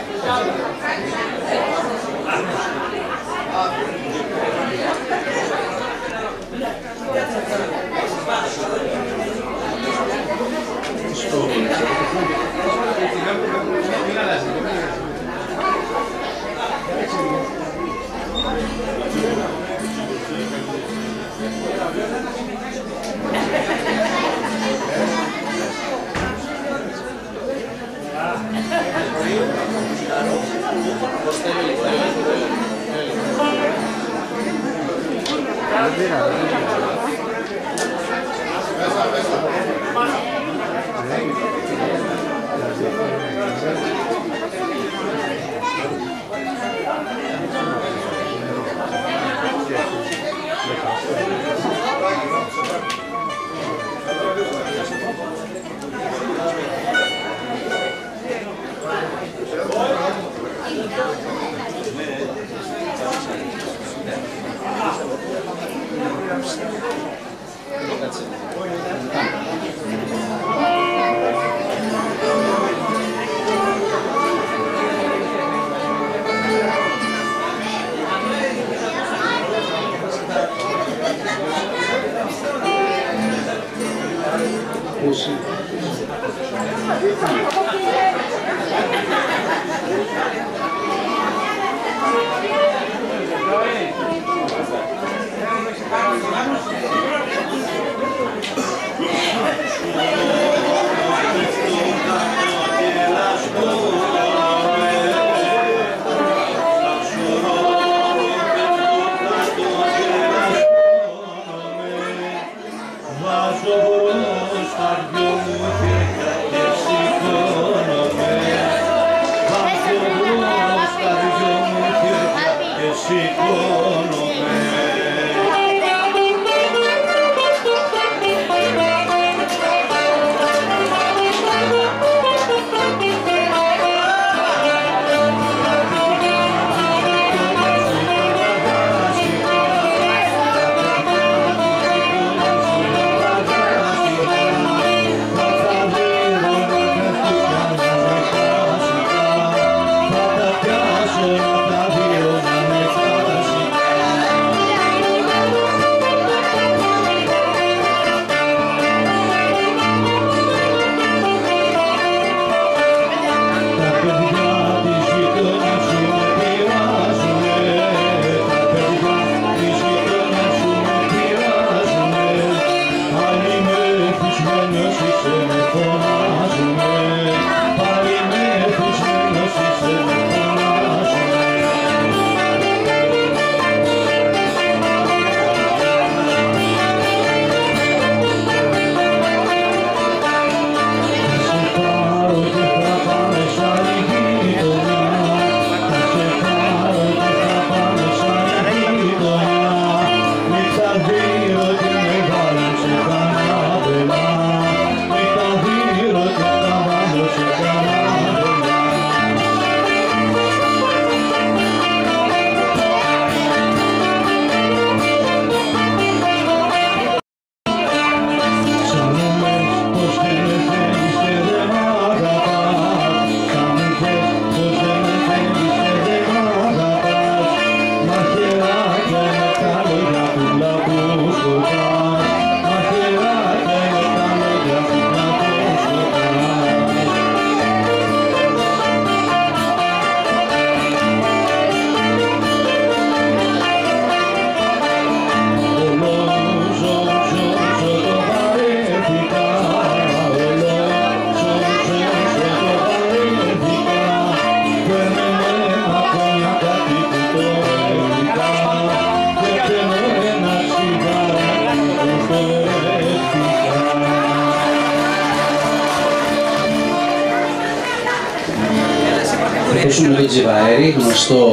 ακούσουμε το Τζιβαέρι, γνωστό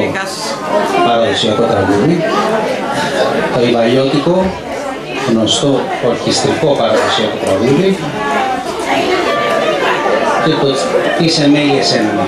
παραδοσιακό τραγούδι, το Ιβαλιώτικο, γνωστό ορχιστρικό παραδοσιακό τραγούδι και το «Είσαι μέλη εσένα».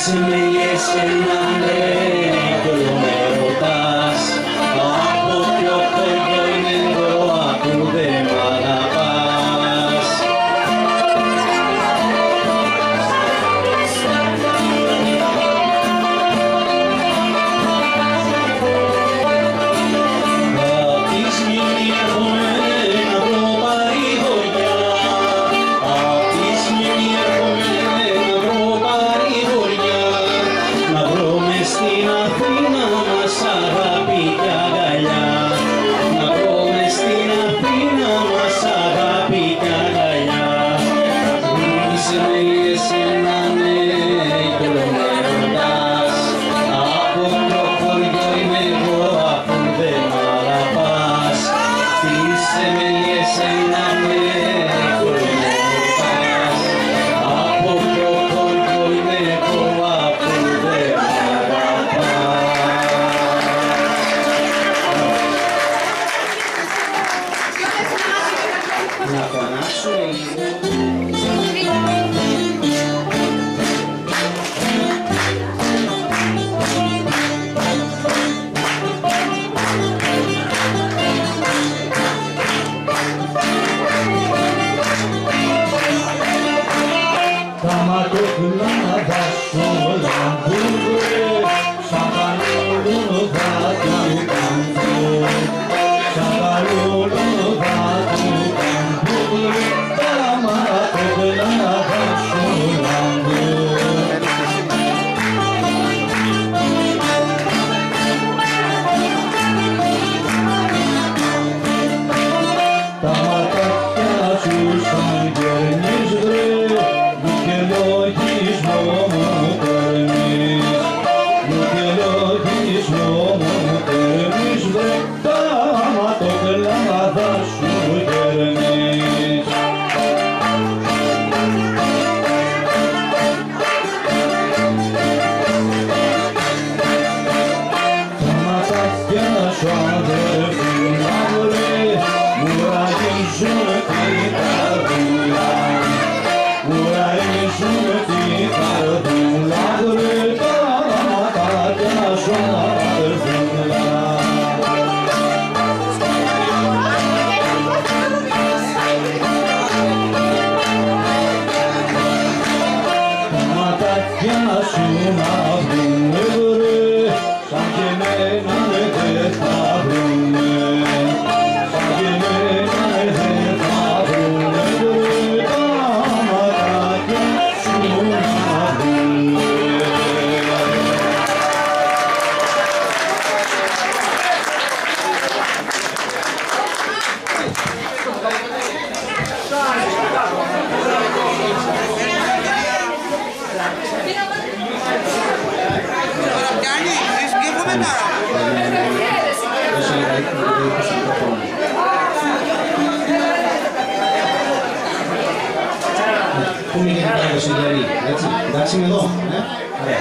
Πού μείνει το Σιλιαρί, έτσι, εντάξει είμαι εδώ, ωραία.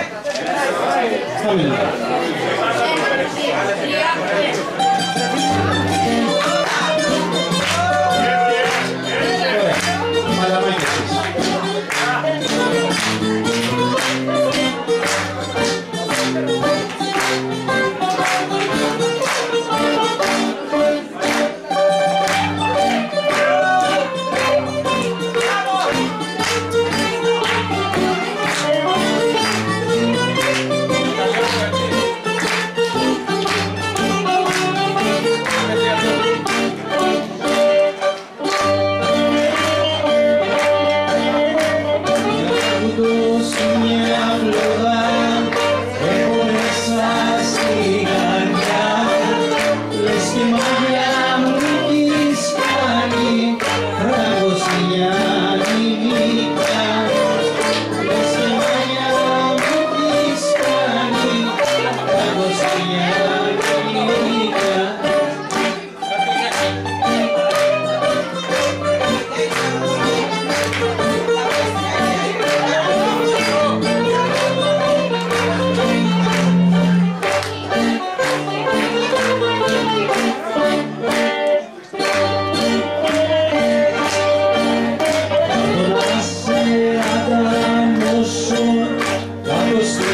Θα μείνω εδώ. Ωραία, μαλαμάκι εσείς.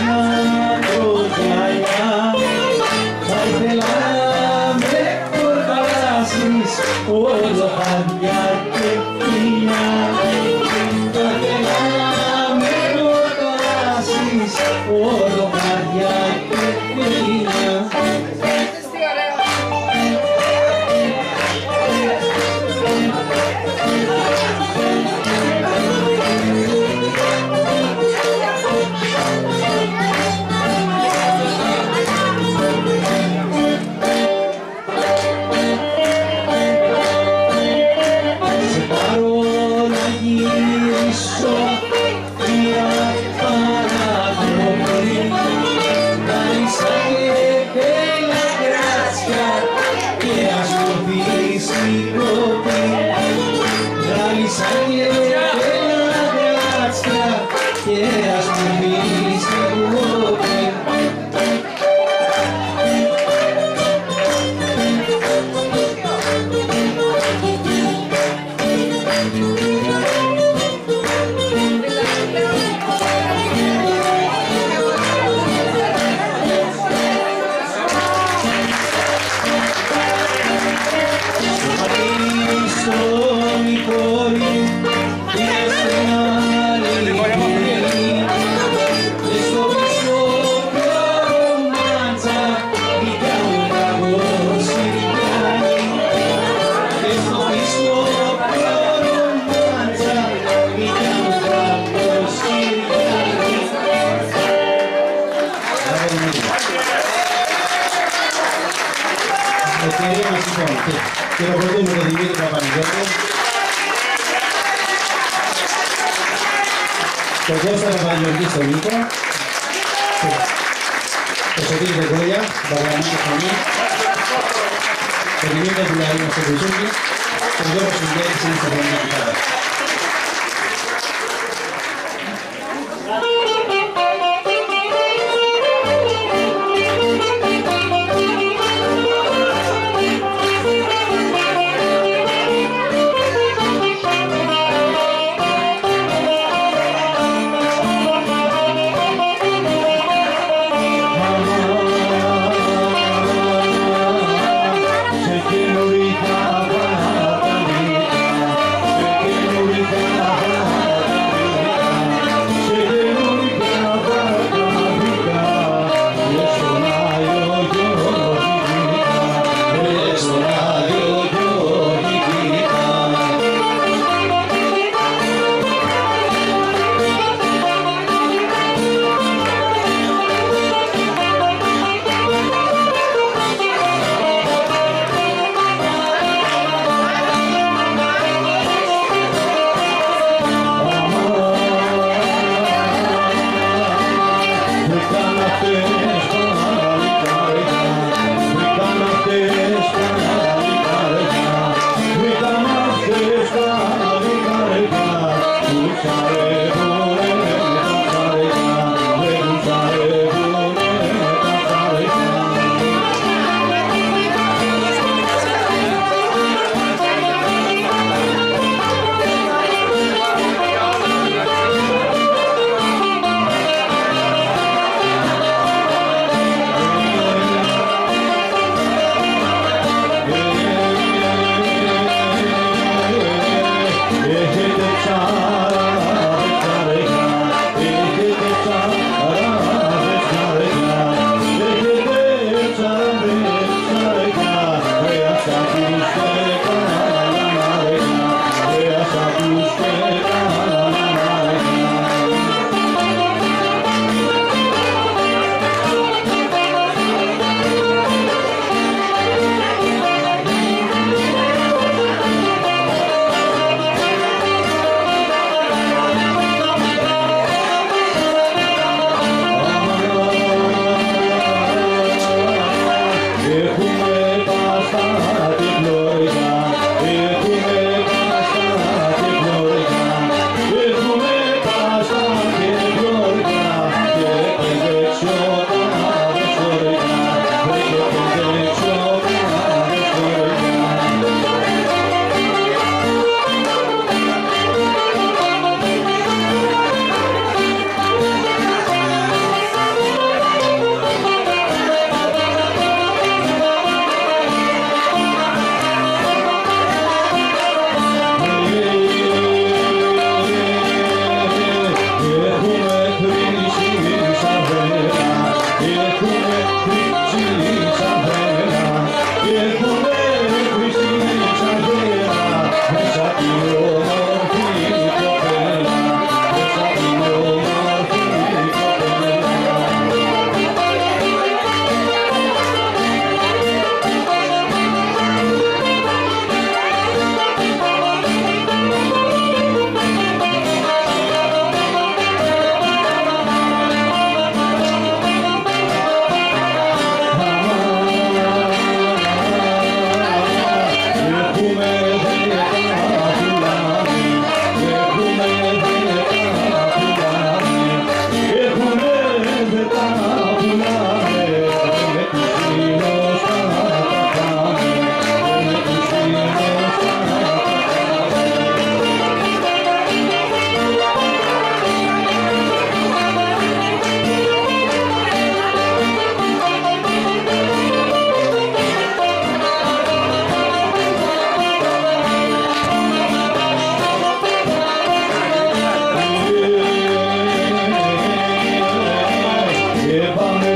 Χειροκροτούμε τον Δημήτρη Παπανηγιώτη, τον Κώστα Παπαγιώργη στον Νίκο, τον Σωτήρη Δεκόλια, τον Παπαγιώργη στο Φωνή, τον Δημήτρη Πουλαρίνο στο Κουτσούκι, τον Γιώργο Σουγκέτη στην Ιστοφωνία Κιθάρα. Se que no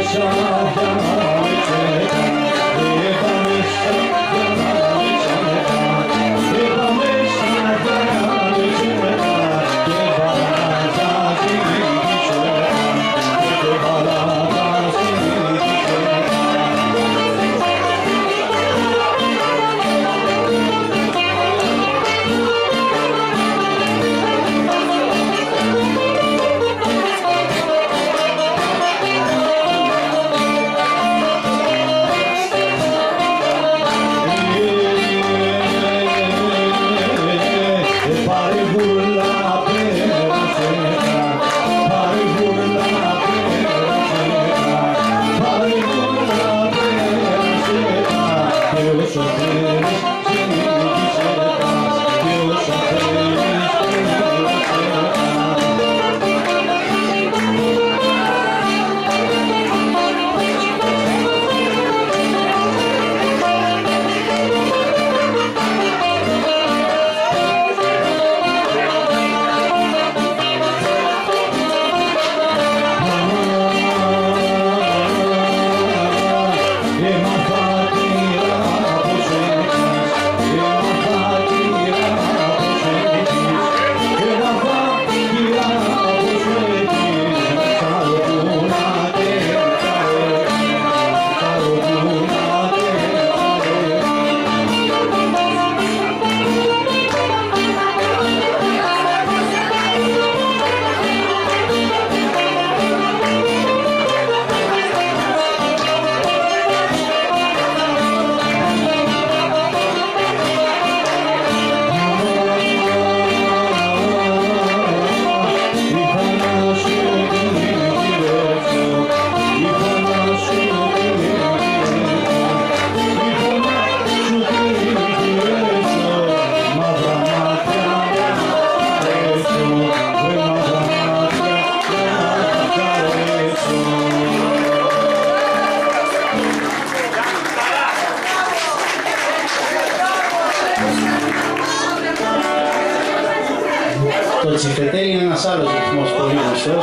Το τσιφετέλι είναι ένας άλλος ρυθμός πολύ γνωστός,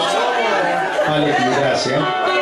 πάλι από την Γράσια.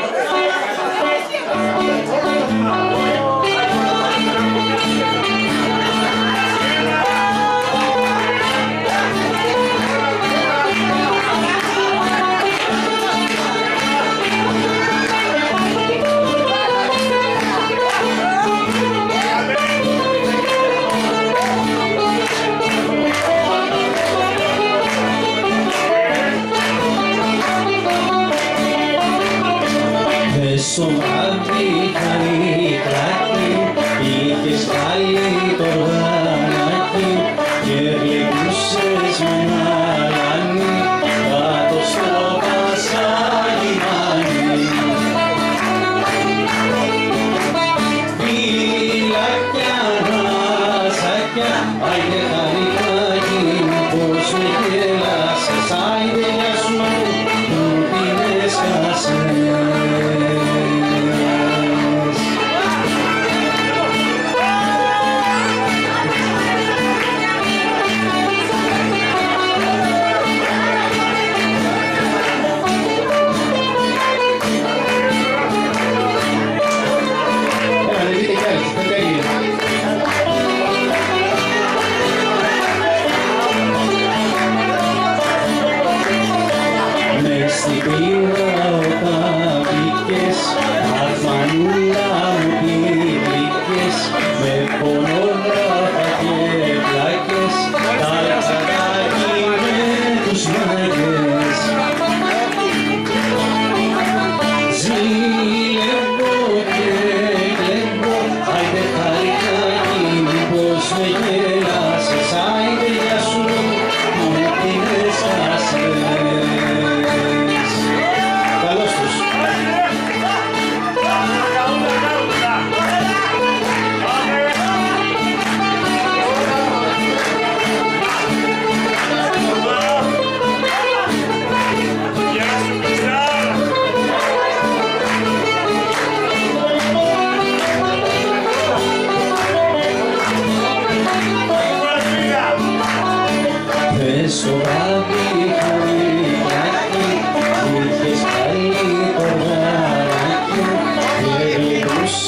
Στο βράδυ καλή είχες βάλει το οργανάκι και γλυκούσες με ένα λάνι κάτω στο πασαλιμάνι. Φυλάκια, ναζάκια, άιντε χαρικάκι μου πως με γέλασες, άιντε γεια σου μου την έσκασες. Στην πύρα όταν μπήκες, αρμανούλα μου πήγες, με πονόγραφα και πλάκες, τα λατσακάκι με τους μάγκες. Ζηλεύω και κλαίω, άιντε χαρικάκι μου πως με γέλασες, άιντε γεια σου μου την έσκασες.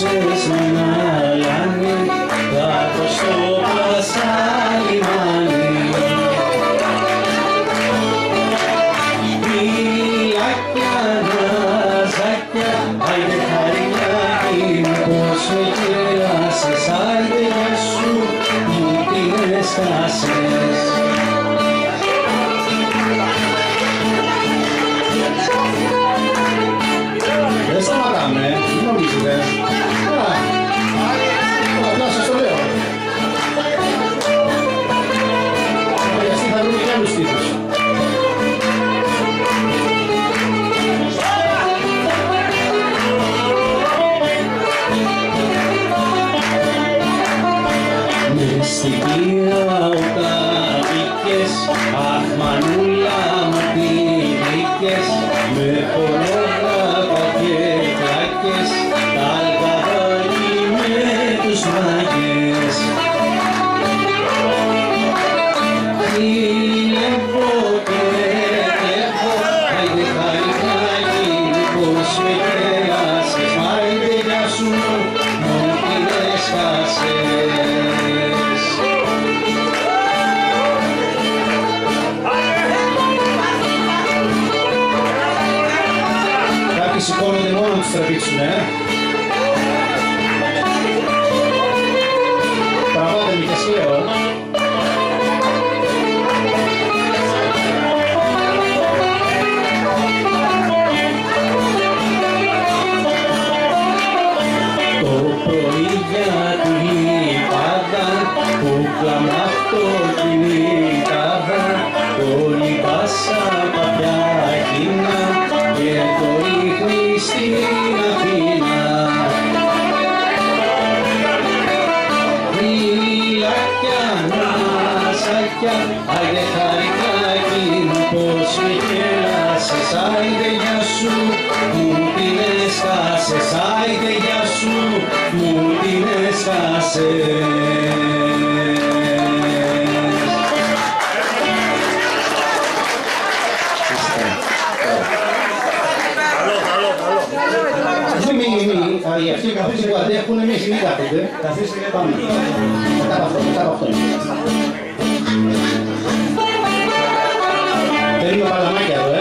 μπορούσες να αναλάνει κάτω στο πασαλιμάνι. Φυλάκια, ναζάκια, άιντε χαριλάκι μου πως με κέρασες, άιντε γεια σου μου την έσκασες. Δεν σταματάμε, μην νομίζετε. Απλά σας το λέω. Βιαστεί θα βρούμε και άλλους τύπους. Μες στην πύρα όταν μπήκες, αχ μανούλα μου τι βρήκες, με χορόγραφα και κλάκες, τα αλκαβάλι με τους μάγες. Κλέβω και κλέβω, άιντε χαρικάκι μου πως με κέρασες, μ' άιντε γεια σου μου την έσκασες. Κάποιοι σηκώνονται μόνο να τους τραβήξουνε, Τραβάτε μη και σκλέω. Το πρωί για τη λιπάδα, κούκλα μ' αυτοκινητάδα, το λιπάσα παπιά εκείνα και το ρίχνει στην Αθήνα. Φυλάκια, ναζάκια, άιντε χαρικάκι μου πως με κέρασες, άιντε γεια σου μου την έσκασες, άιντε γεια σου μου την έσκασες. Οι αυτοί που αντέχουν εμείς μην κάθονται. Καθίστε και πάμε. Μετά από αυτό. Παίρνουμε παλαμάκια εδώ,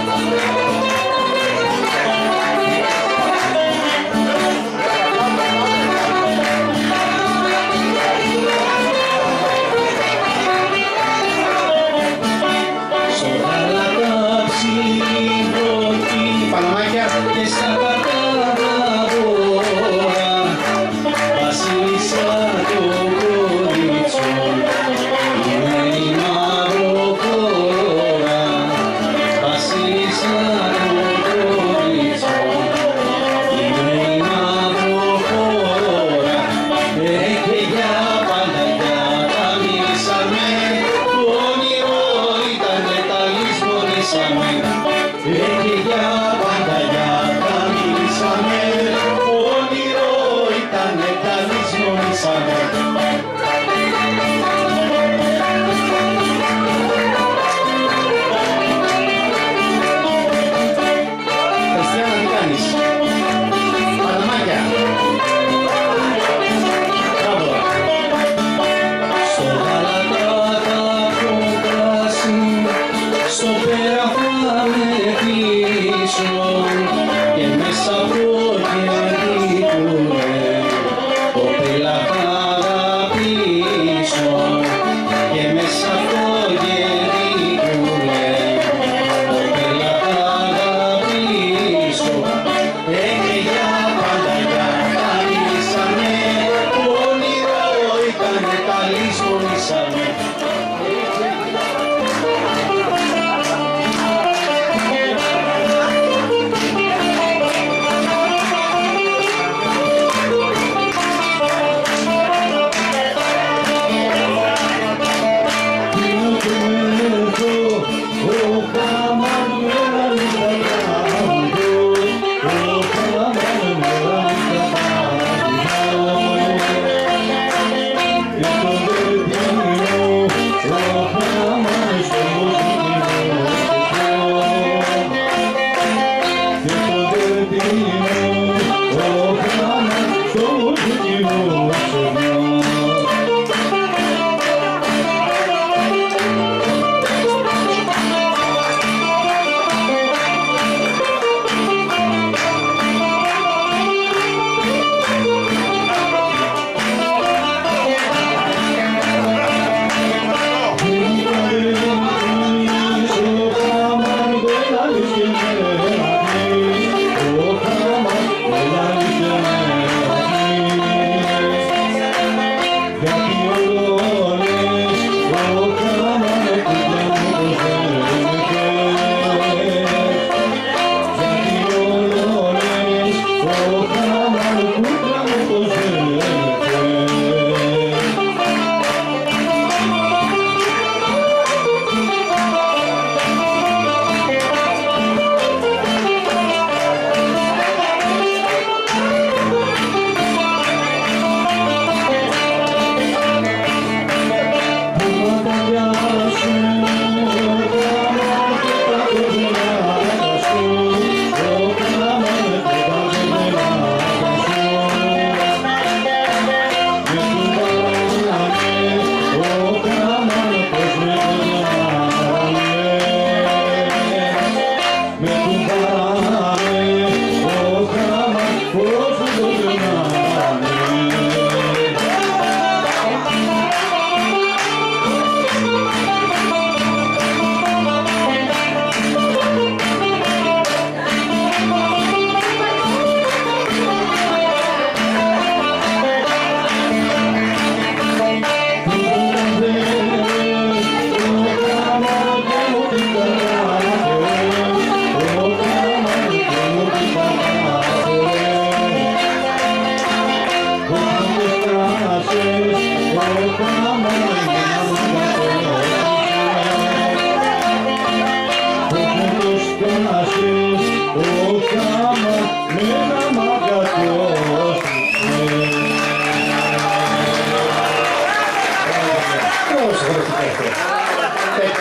Σοβαρά τα ψηλόκι, παλαμάκια και στα Βασίλισσα των κοριτσιών, είναι η μαυροκόρα.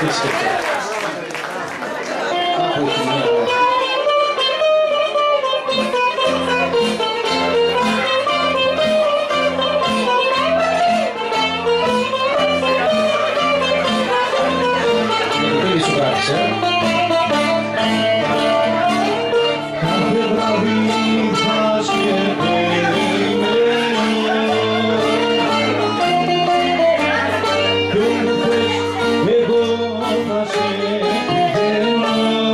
σκεφτώ. Κάπου εκεί μία ώρα. Γιατί σου γράφησε. Κάθε βράδυ θα σε περιμένω και μου θες εγώ θα σε πηγαίνω.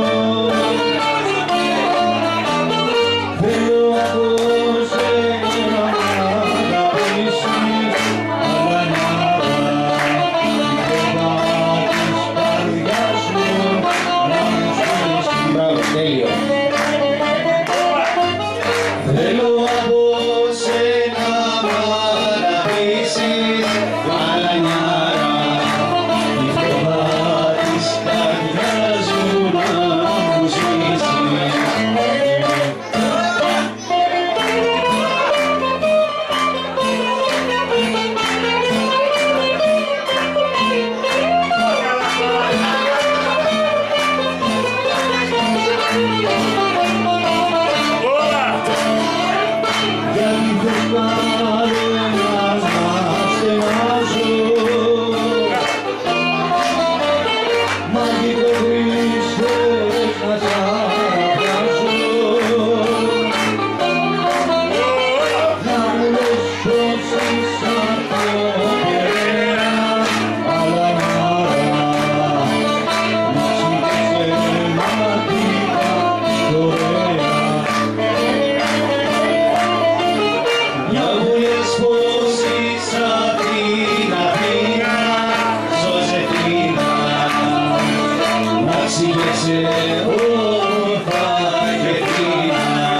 Θέλω από σένα να αγαπήσεις αλλά νιάρα η φωτά της καρδιάς μου να μου σβήσεις. Μπράβο, τέλειο. Θέλω από σένα να αγαπήσεις αλλά νιάρα η φωτά της καρδιάς μου να μου σβήσεις. Γιατί θες κανένας να στενάζω μαγικό βρεις θες να σ' αραπιάζω να μου λες πως είσαι αυτό πέρα αλλά νιάρα να ξυπνήσεις μάτια ωραία. Για μου λες πως είσαι την Αθήνα, Ζωζεφίνα, να ξηγέσαι όρθα και φίνα.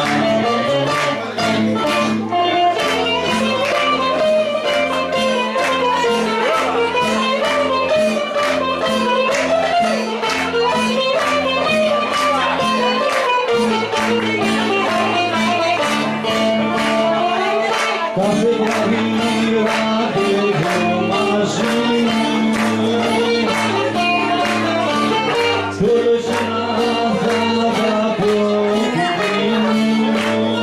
Κάθε βράδυ ραντεβού μαζί κι όλο εσένα θα αγαπώ παιδί μου.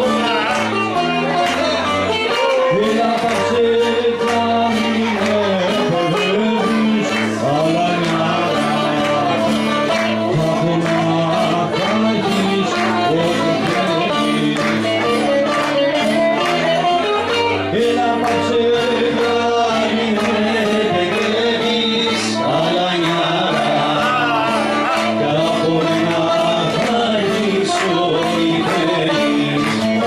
Έλα πάψε να μην με παιδεύεις αλλά νιάρα κάπου να φάγεις ό,τι θέλεις. Έλα πάψε να μην με παιδεύεις αλλά νιάρα κάπου να φάγεις ό,τι θέλεις.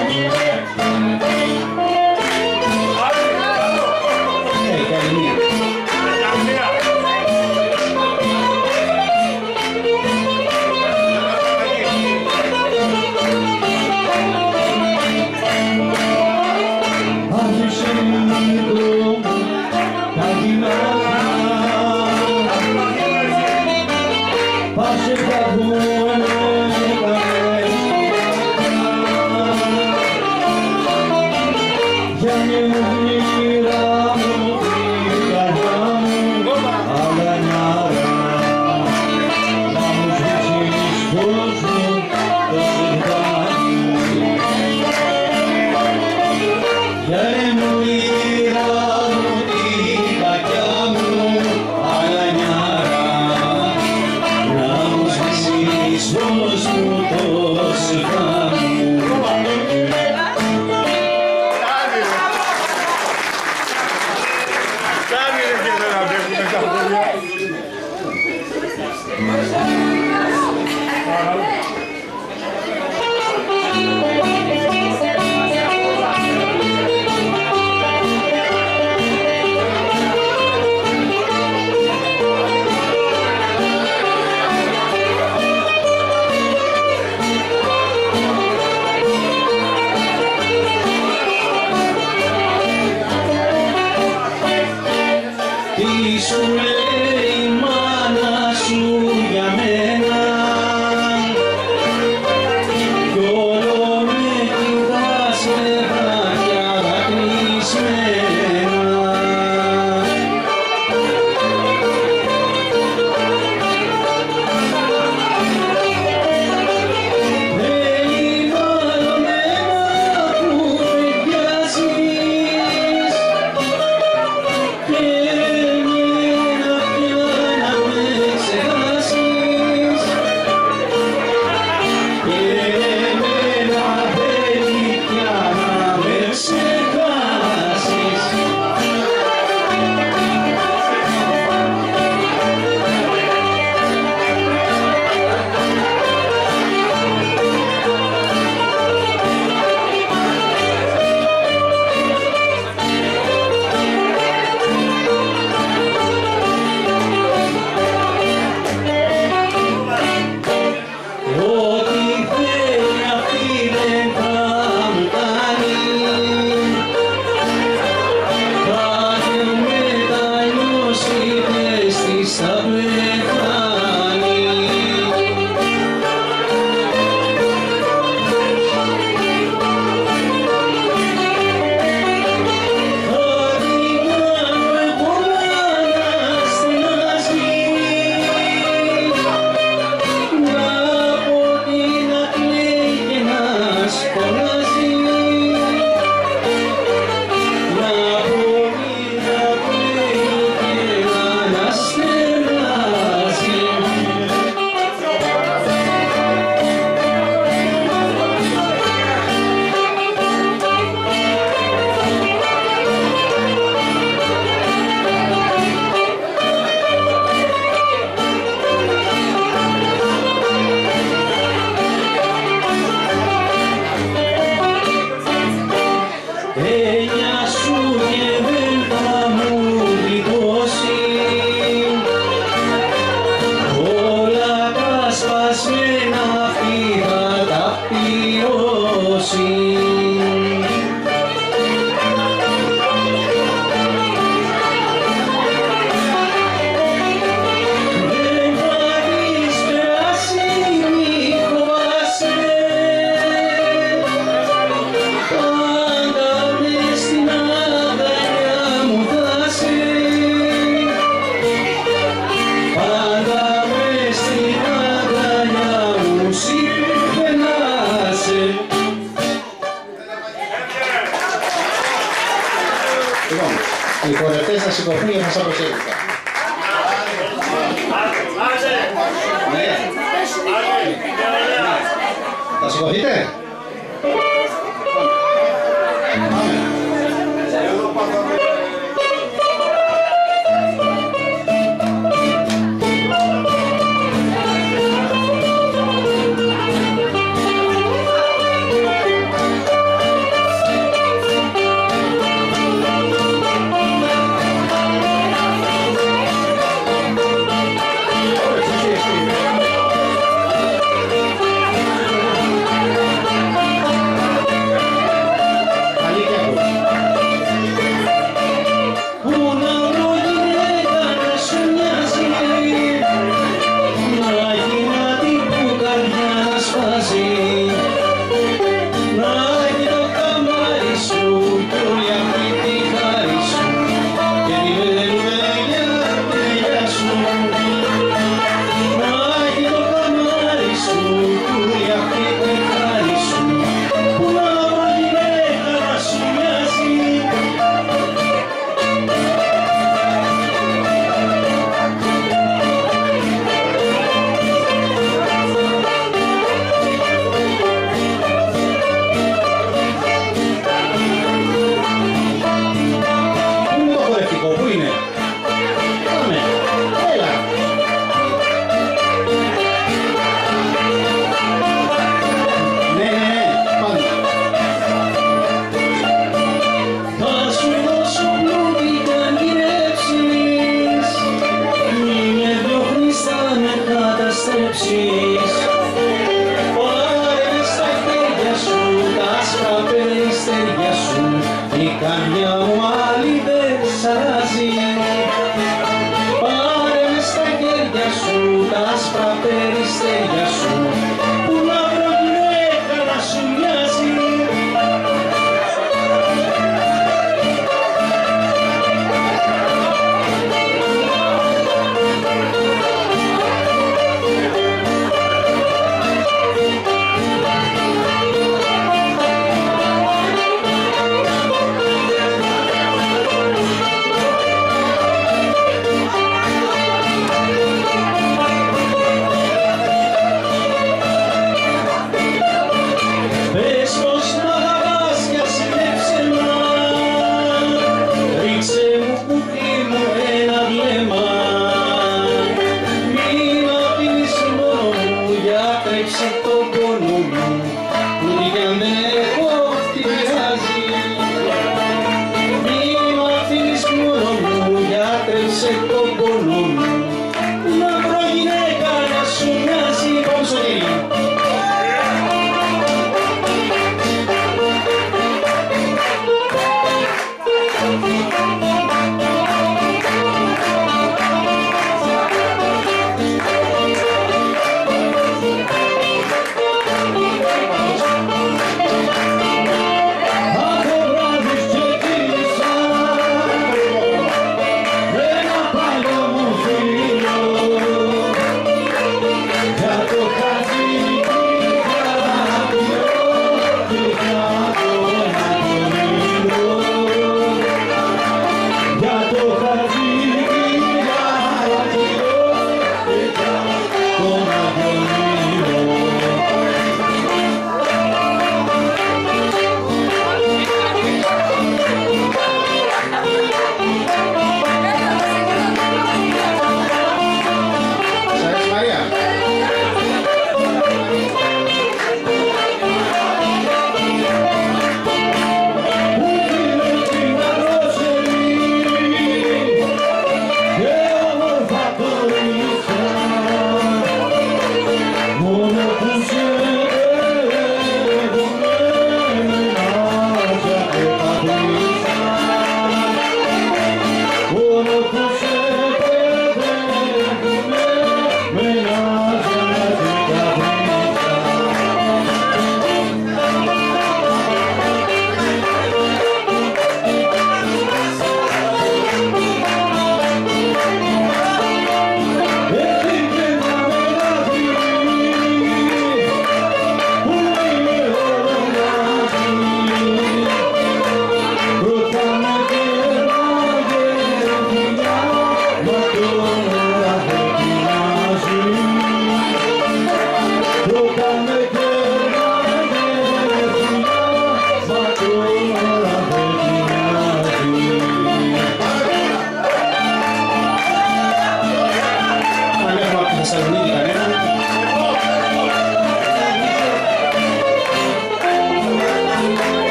Άφησε μικρό μου τα γυμνά, πάσε κάπου για μια όνειρα μου την καρδιά μου αλλά νιάρα να μου σβήσεις πως μου το σιρτάνι. Για μια όνειρα μου την κακιά μου αλλά νιάρα να μου σβήσεις πως μου το σιρτάνι. Λοιπόν, οι χορευτές θα σηκωθούν για να σας αποσέλθηκα. Θα σηκωθείτε.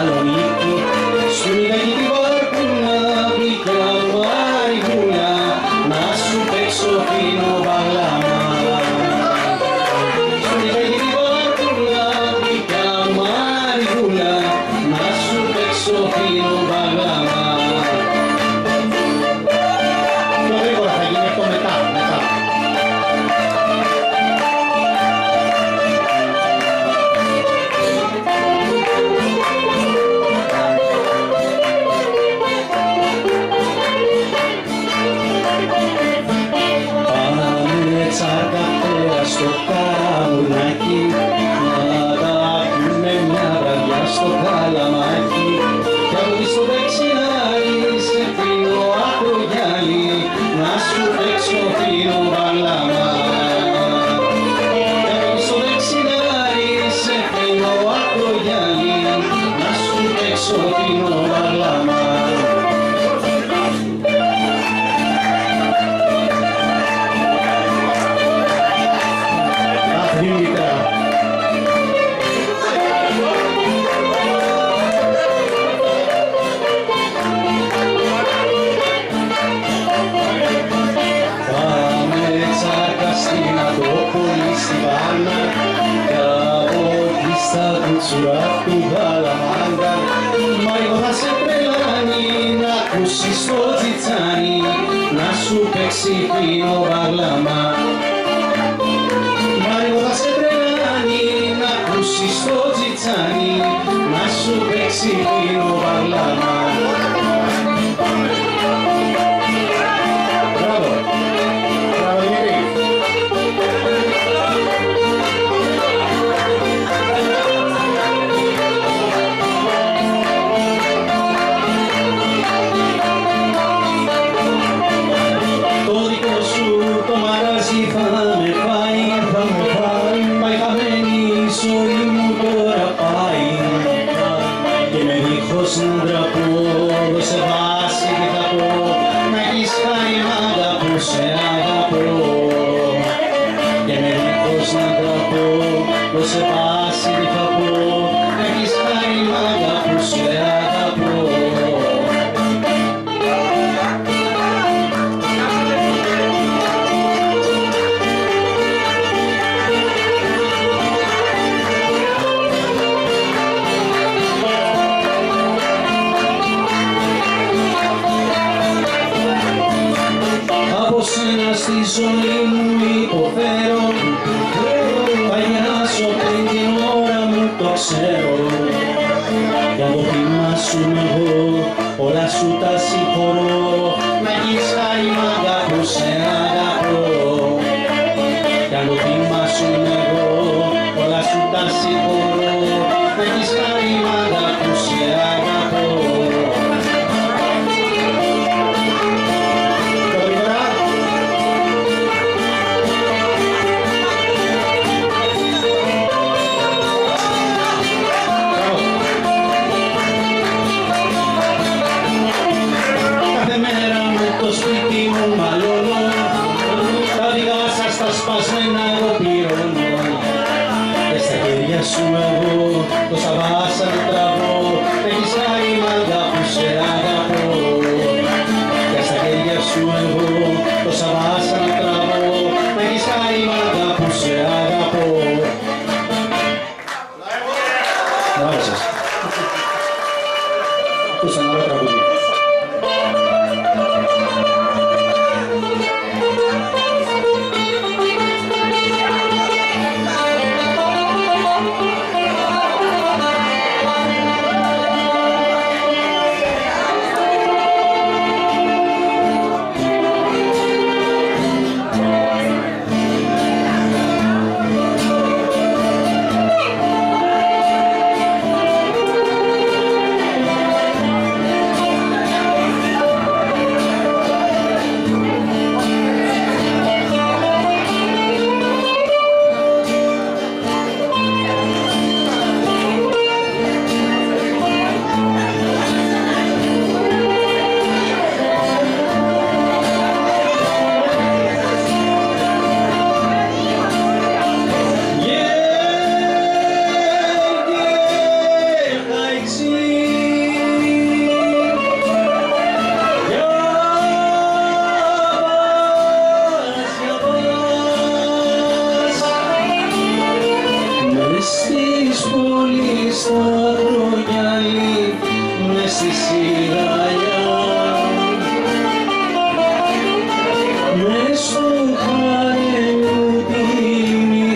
Θεσσαλονίκη, σου νικάκι τη βάρκουλα, γλυκιά μαριγούλα, να σου παίξω φίνο βαλάμα. Σου νικάκι τη βάρκουλα, γλυκιά μαριγούλα, να σου παίξω φίνο βαλάμα. Πιο γρήγορα θα γίνει αυτό μετά. Στο καραμουρνάκι, να τα πούμε μια βραδιά στο καλαμάκι, κι από πίσω δεξιάρι σε φίνο ακρογιάλι, να σου παίξω φίνο βαλάμα. Κι από πίσω δεξιάρι σε φίνο ακρογιάλι, να σου παίξω φίνο βαλάμα. Του Γαλαμάντα, μα εγώ θα σε τρελάνει να ακούσεις το τσιτσάνι, να σου παίξει φίνο βαγλάμα. Μα εγώ θα σε τρελάνει να ακούσεις το τσιτσάνι, να σου παίξει φίνο βαγλάμα. Μπράβο, μπράβο Δημήτρη. Σε πάση τι θα πω, έχεις χάρη μάγα που σε αγαπώ. Από σένα στη ζωή μου υποφέρω, πριν την ώρα μου το ξέρω, κι αν το θυμάσουν εγώ όλα σου τα συγχωρώ, να έχεις χάρη μάγα που σε αγαπώ. Κι αν το θυμάσουν εγώ όλα σου τα συγχωρώ, να έχεις χάρη μάγα που σε αγαπώ. Σπασμένα εγώ πληρώνω, και στα χέρια σου εγώ τόσα βάσανα τραβώ, έχεις χάρη μάγα που σε αγαπώ. Και στα χέρια σου εγώ τόσα βάσανα τραβώ, έχεις χάρη μάγα που σε αγαπώ. Μπράβο σας. Ακούσα ένα άλλο τραγούδι. στη σιγαλιά μες στο χαρέμου τίμη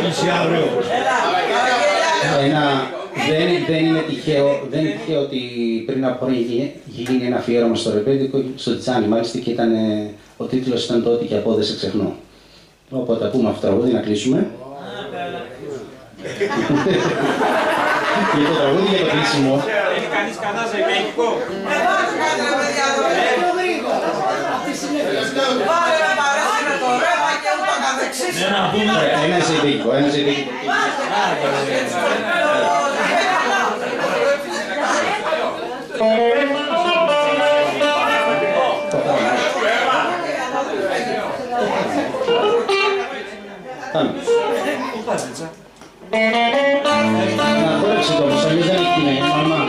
ανακοίνωση αύριο. Δεν είναι τυχαίο ότι πριν από χρόνια είχε γίνει ένα αφιέρωμα στο ρεπέτικο, στο Τζάνι μάλιστα, και ο τίτλος ήταν το «Ότι και από δεν σε ξεχνώ». Οπότε πούμε αυτό το τραγούδι να κλείσουμε. Και το τραγούδι για το κλείσιμο. Έχει κανείς κανένα ζευγικό. Βάλε να παρέσει με το ρεύμα και ούτω καθεξής. Ένα ζευγικό, ένα ζευγικό. Να χόρεψε το όμως, εμείς δεν έχει μαμά.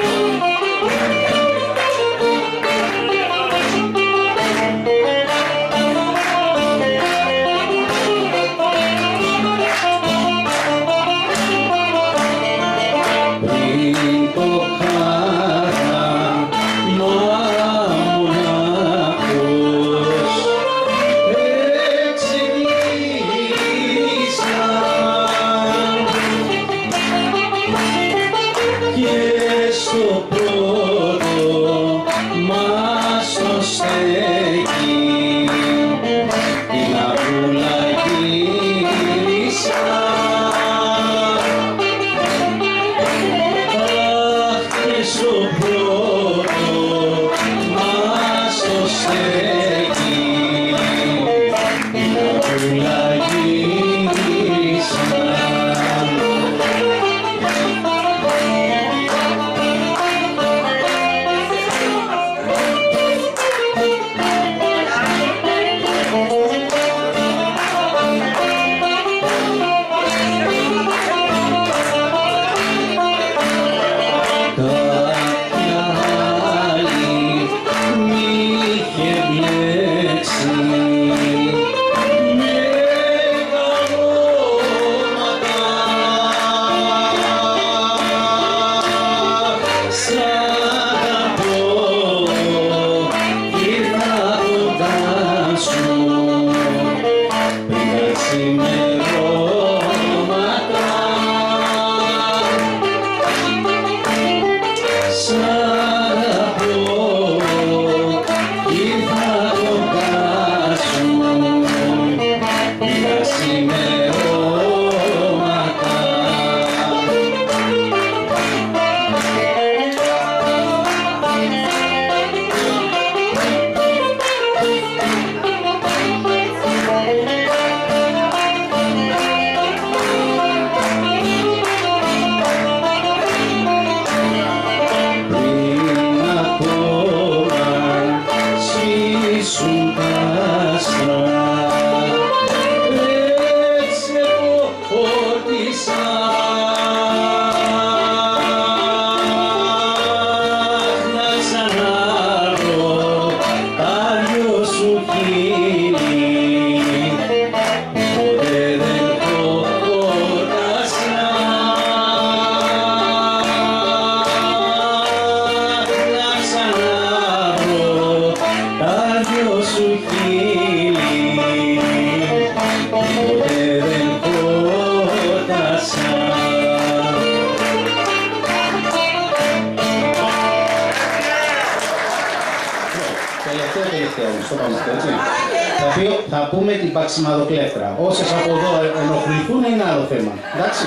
Θα πούμε την παξιμαδοκλέφτρα. Όσες από εδώ ενοχληθούν είναι άλλο θέμα. Εντάξει.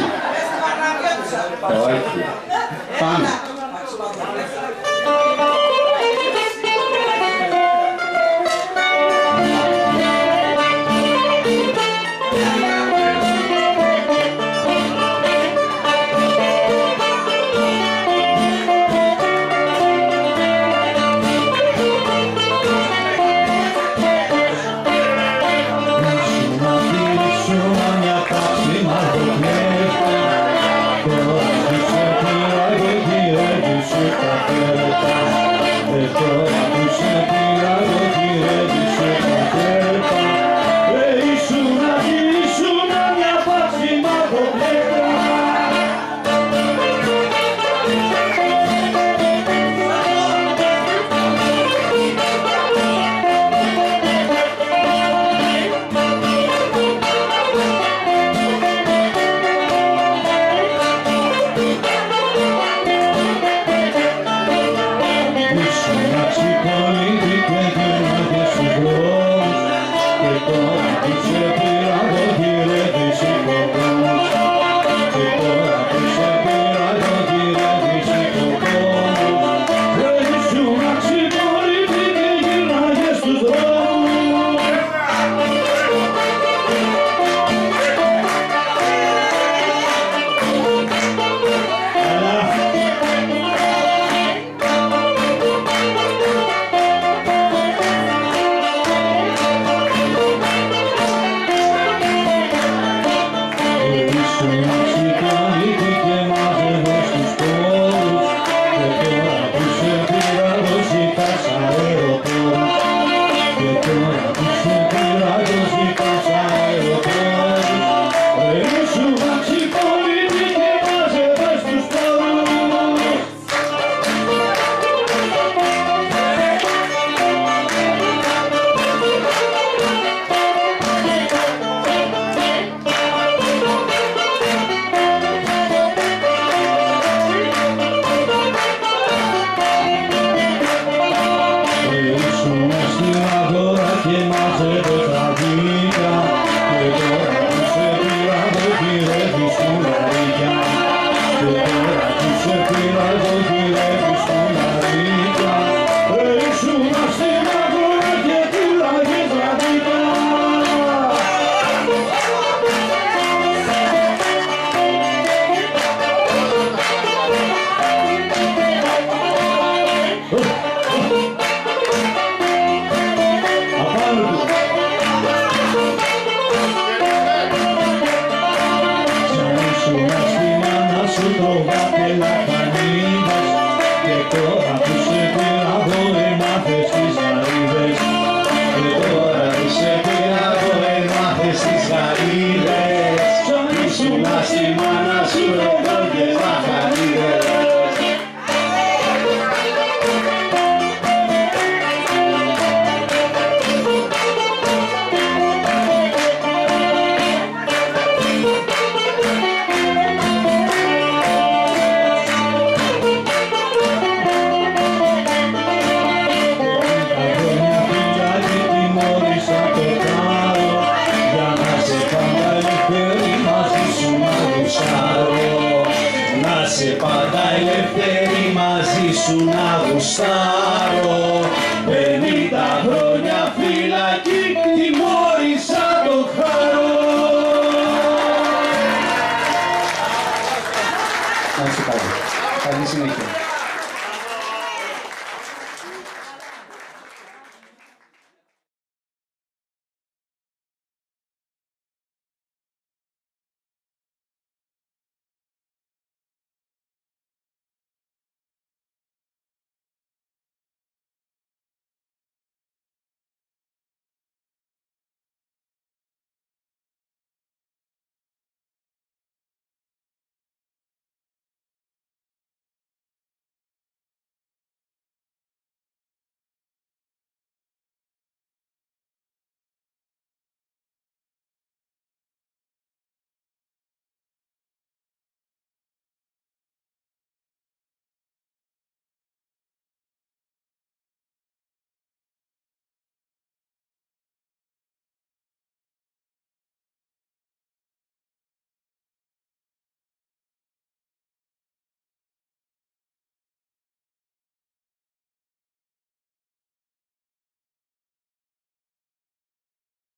Όχι. Πάμε. Yeah. τρώγα και λαχανίδες και τώρα που σε πήρα εδώ έμαθες τις γαρίδες. Και τώρα που σε πήρα εδώ έμαθες τις γαρίδες. Σαν ήσουν στη μάνα σου εδώ και λαχανίδες. Να σε πάντα ελεύθερη μαζί σου να γουστάρω. 50 χρόνια φυλακή τιμώρησα το χαρό. Να είσαι καλά. Καλή συνέχεια.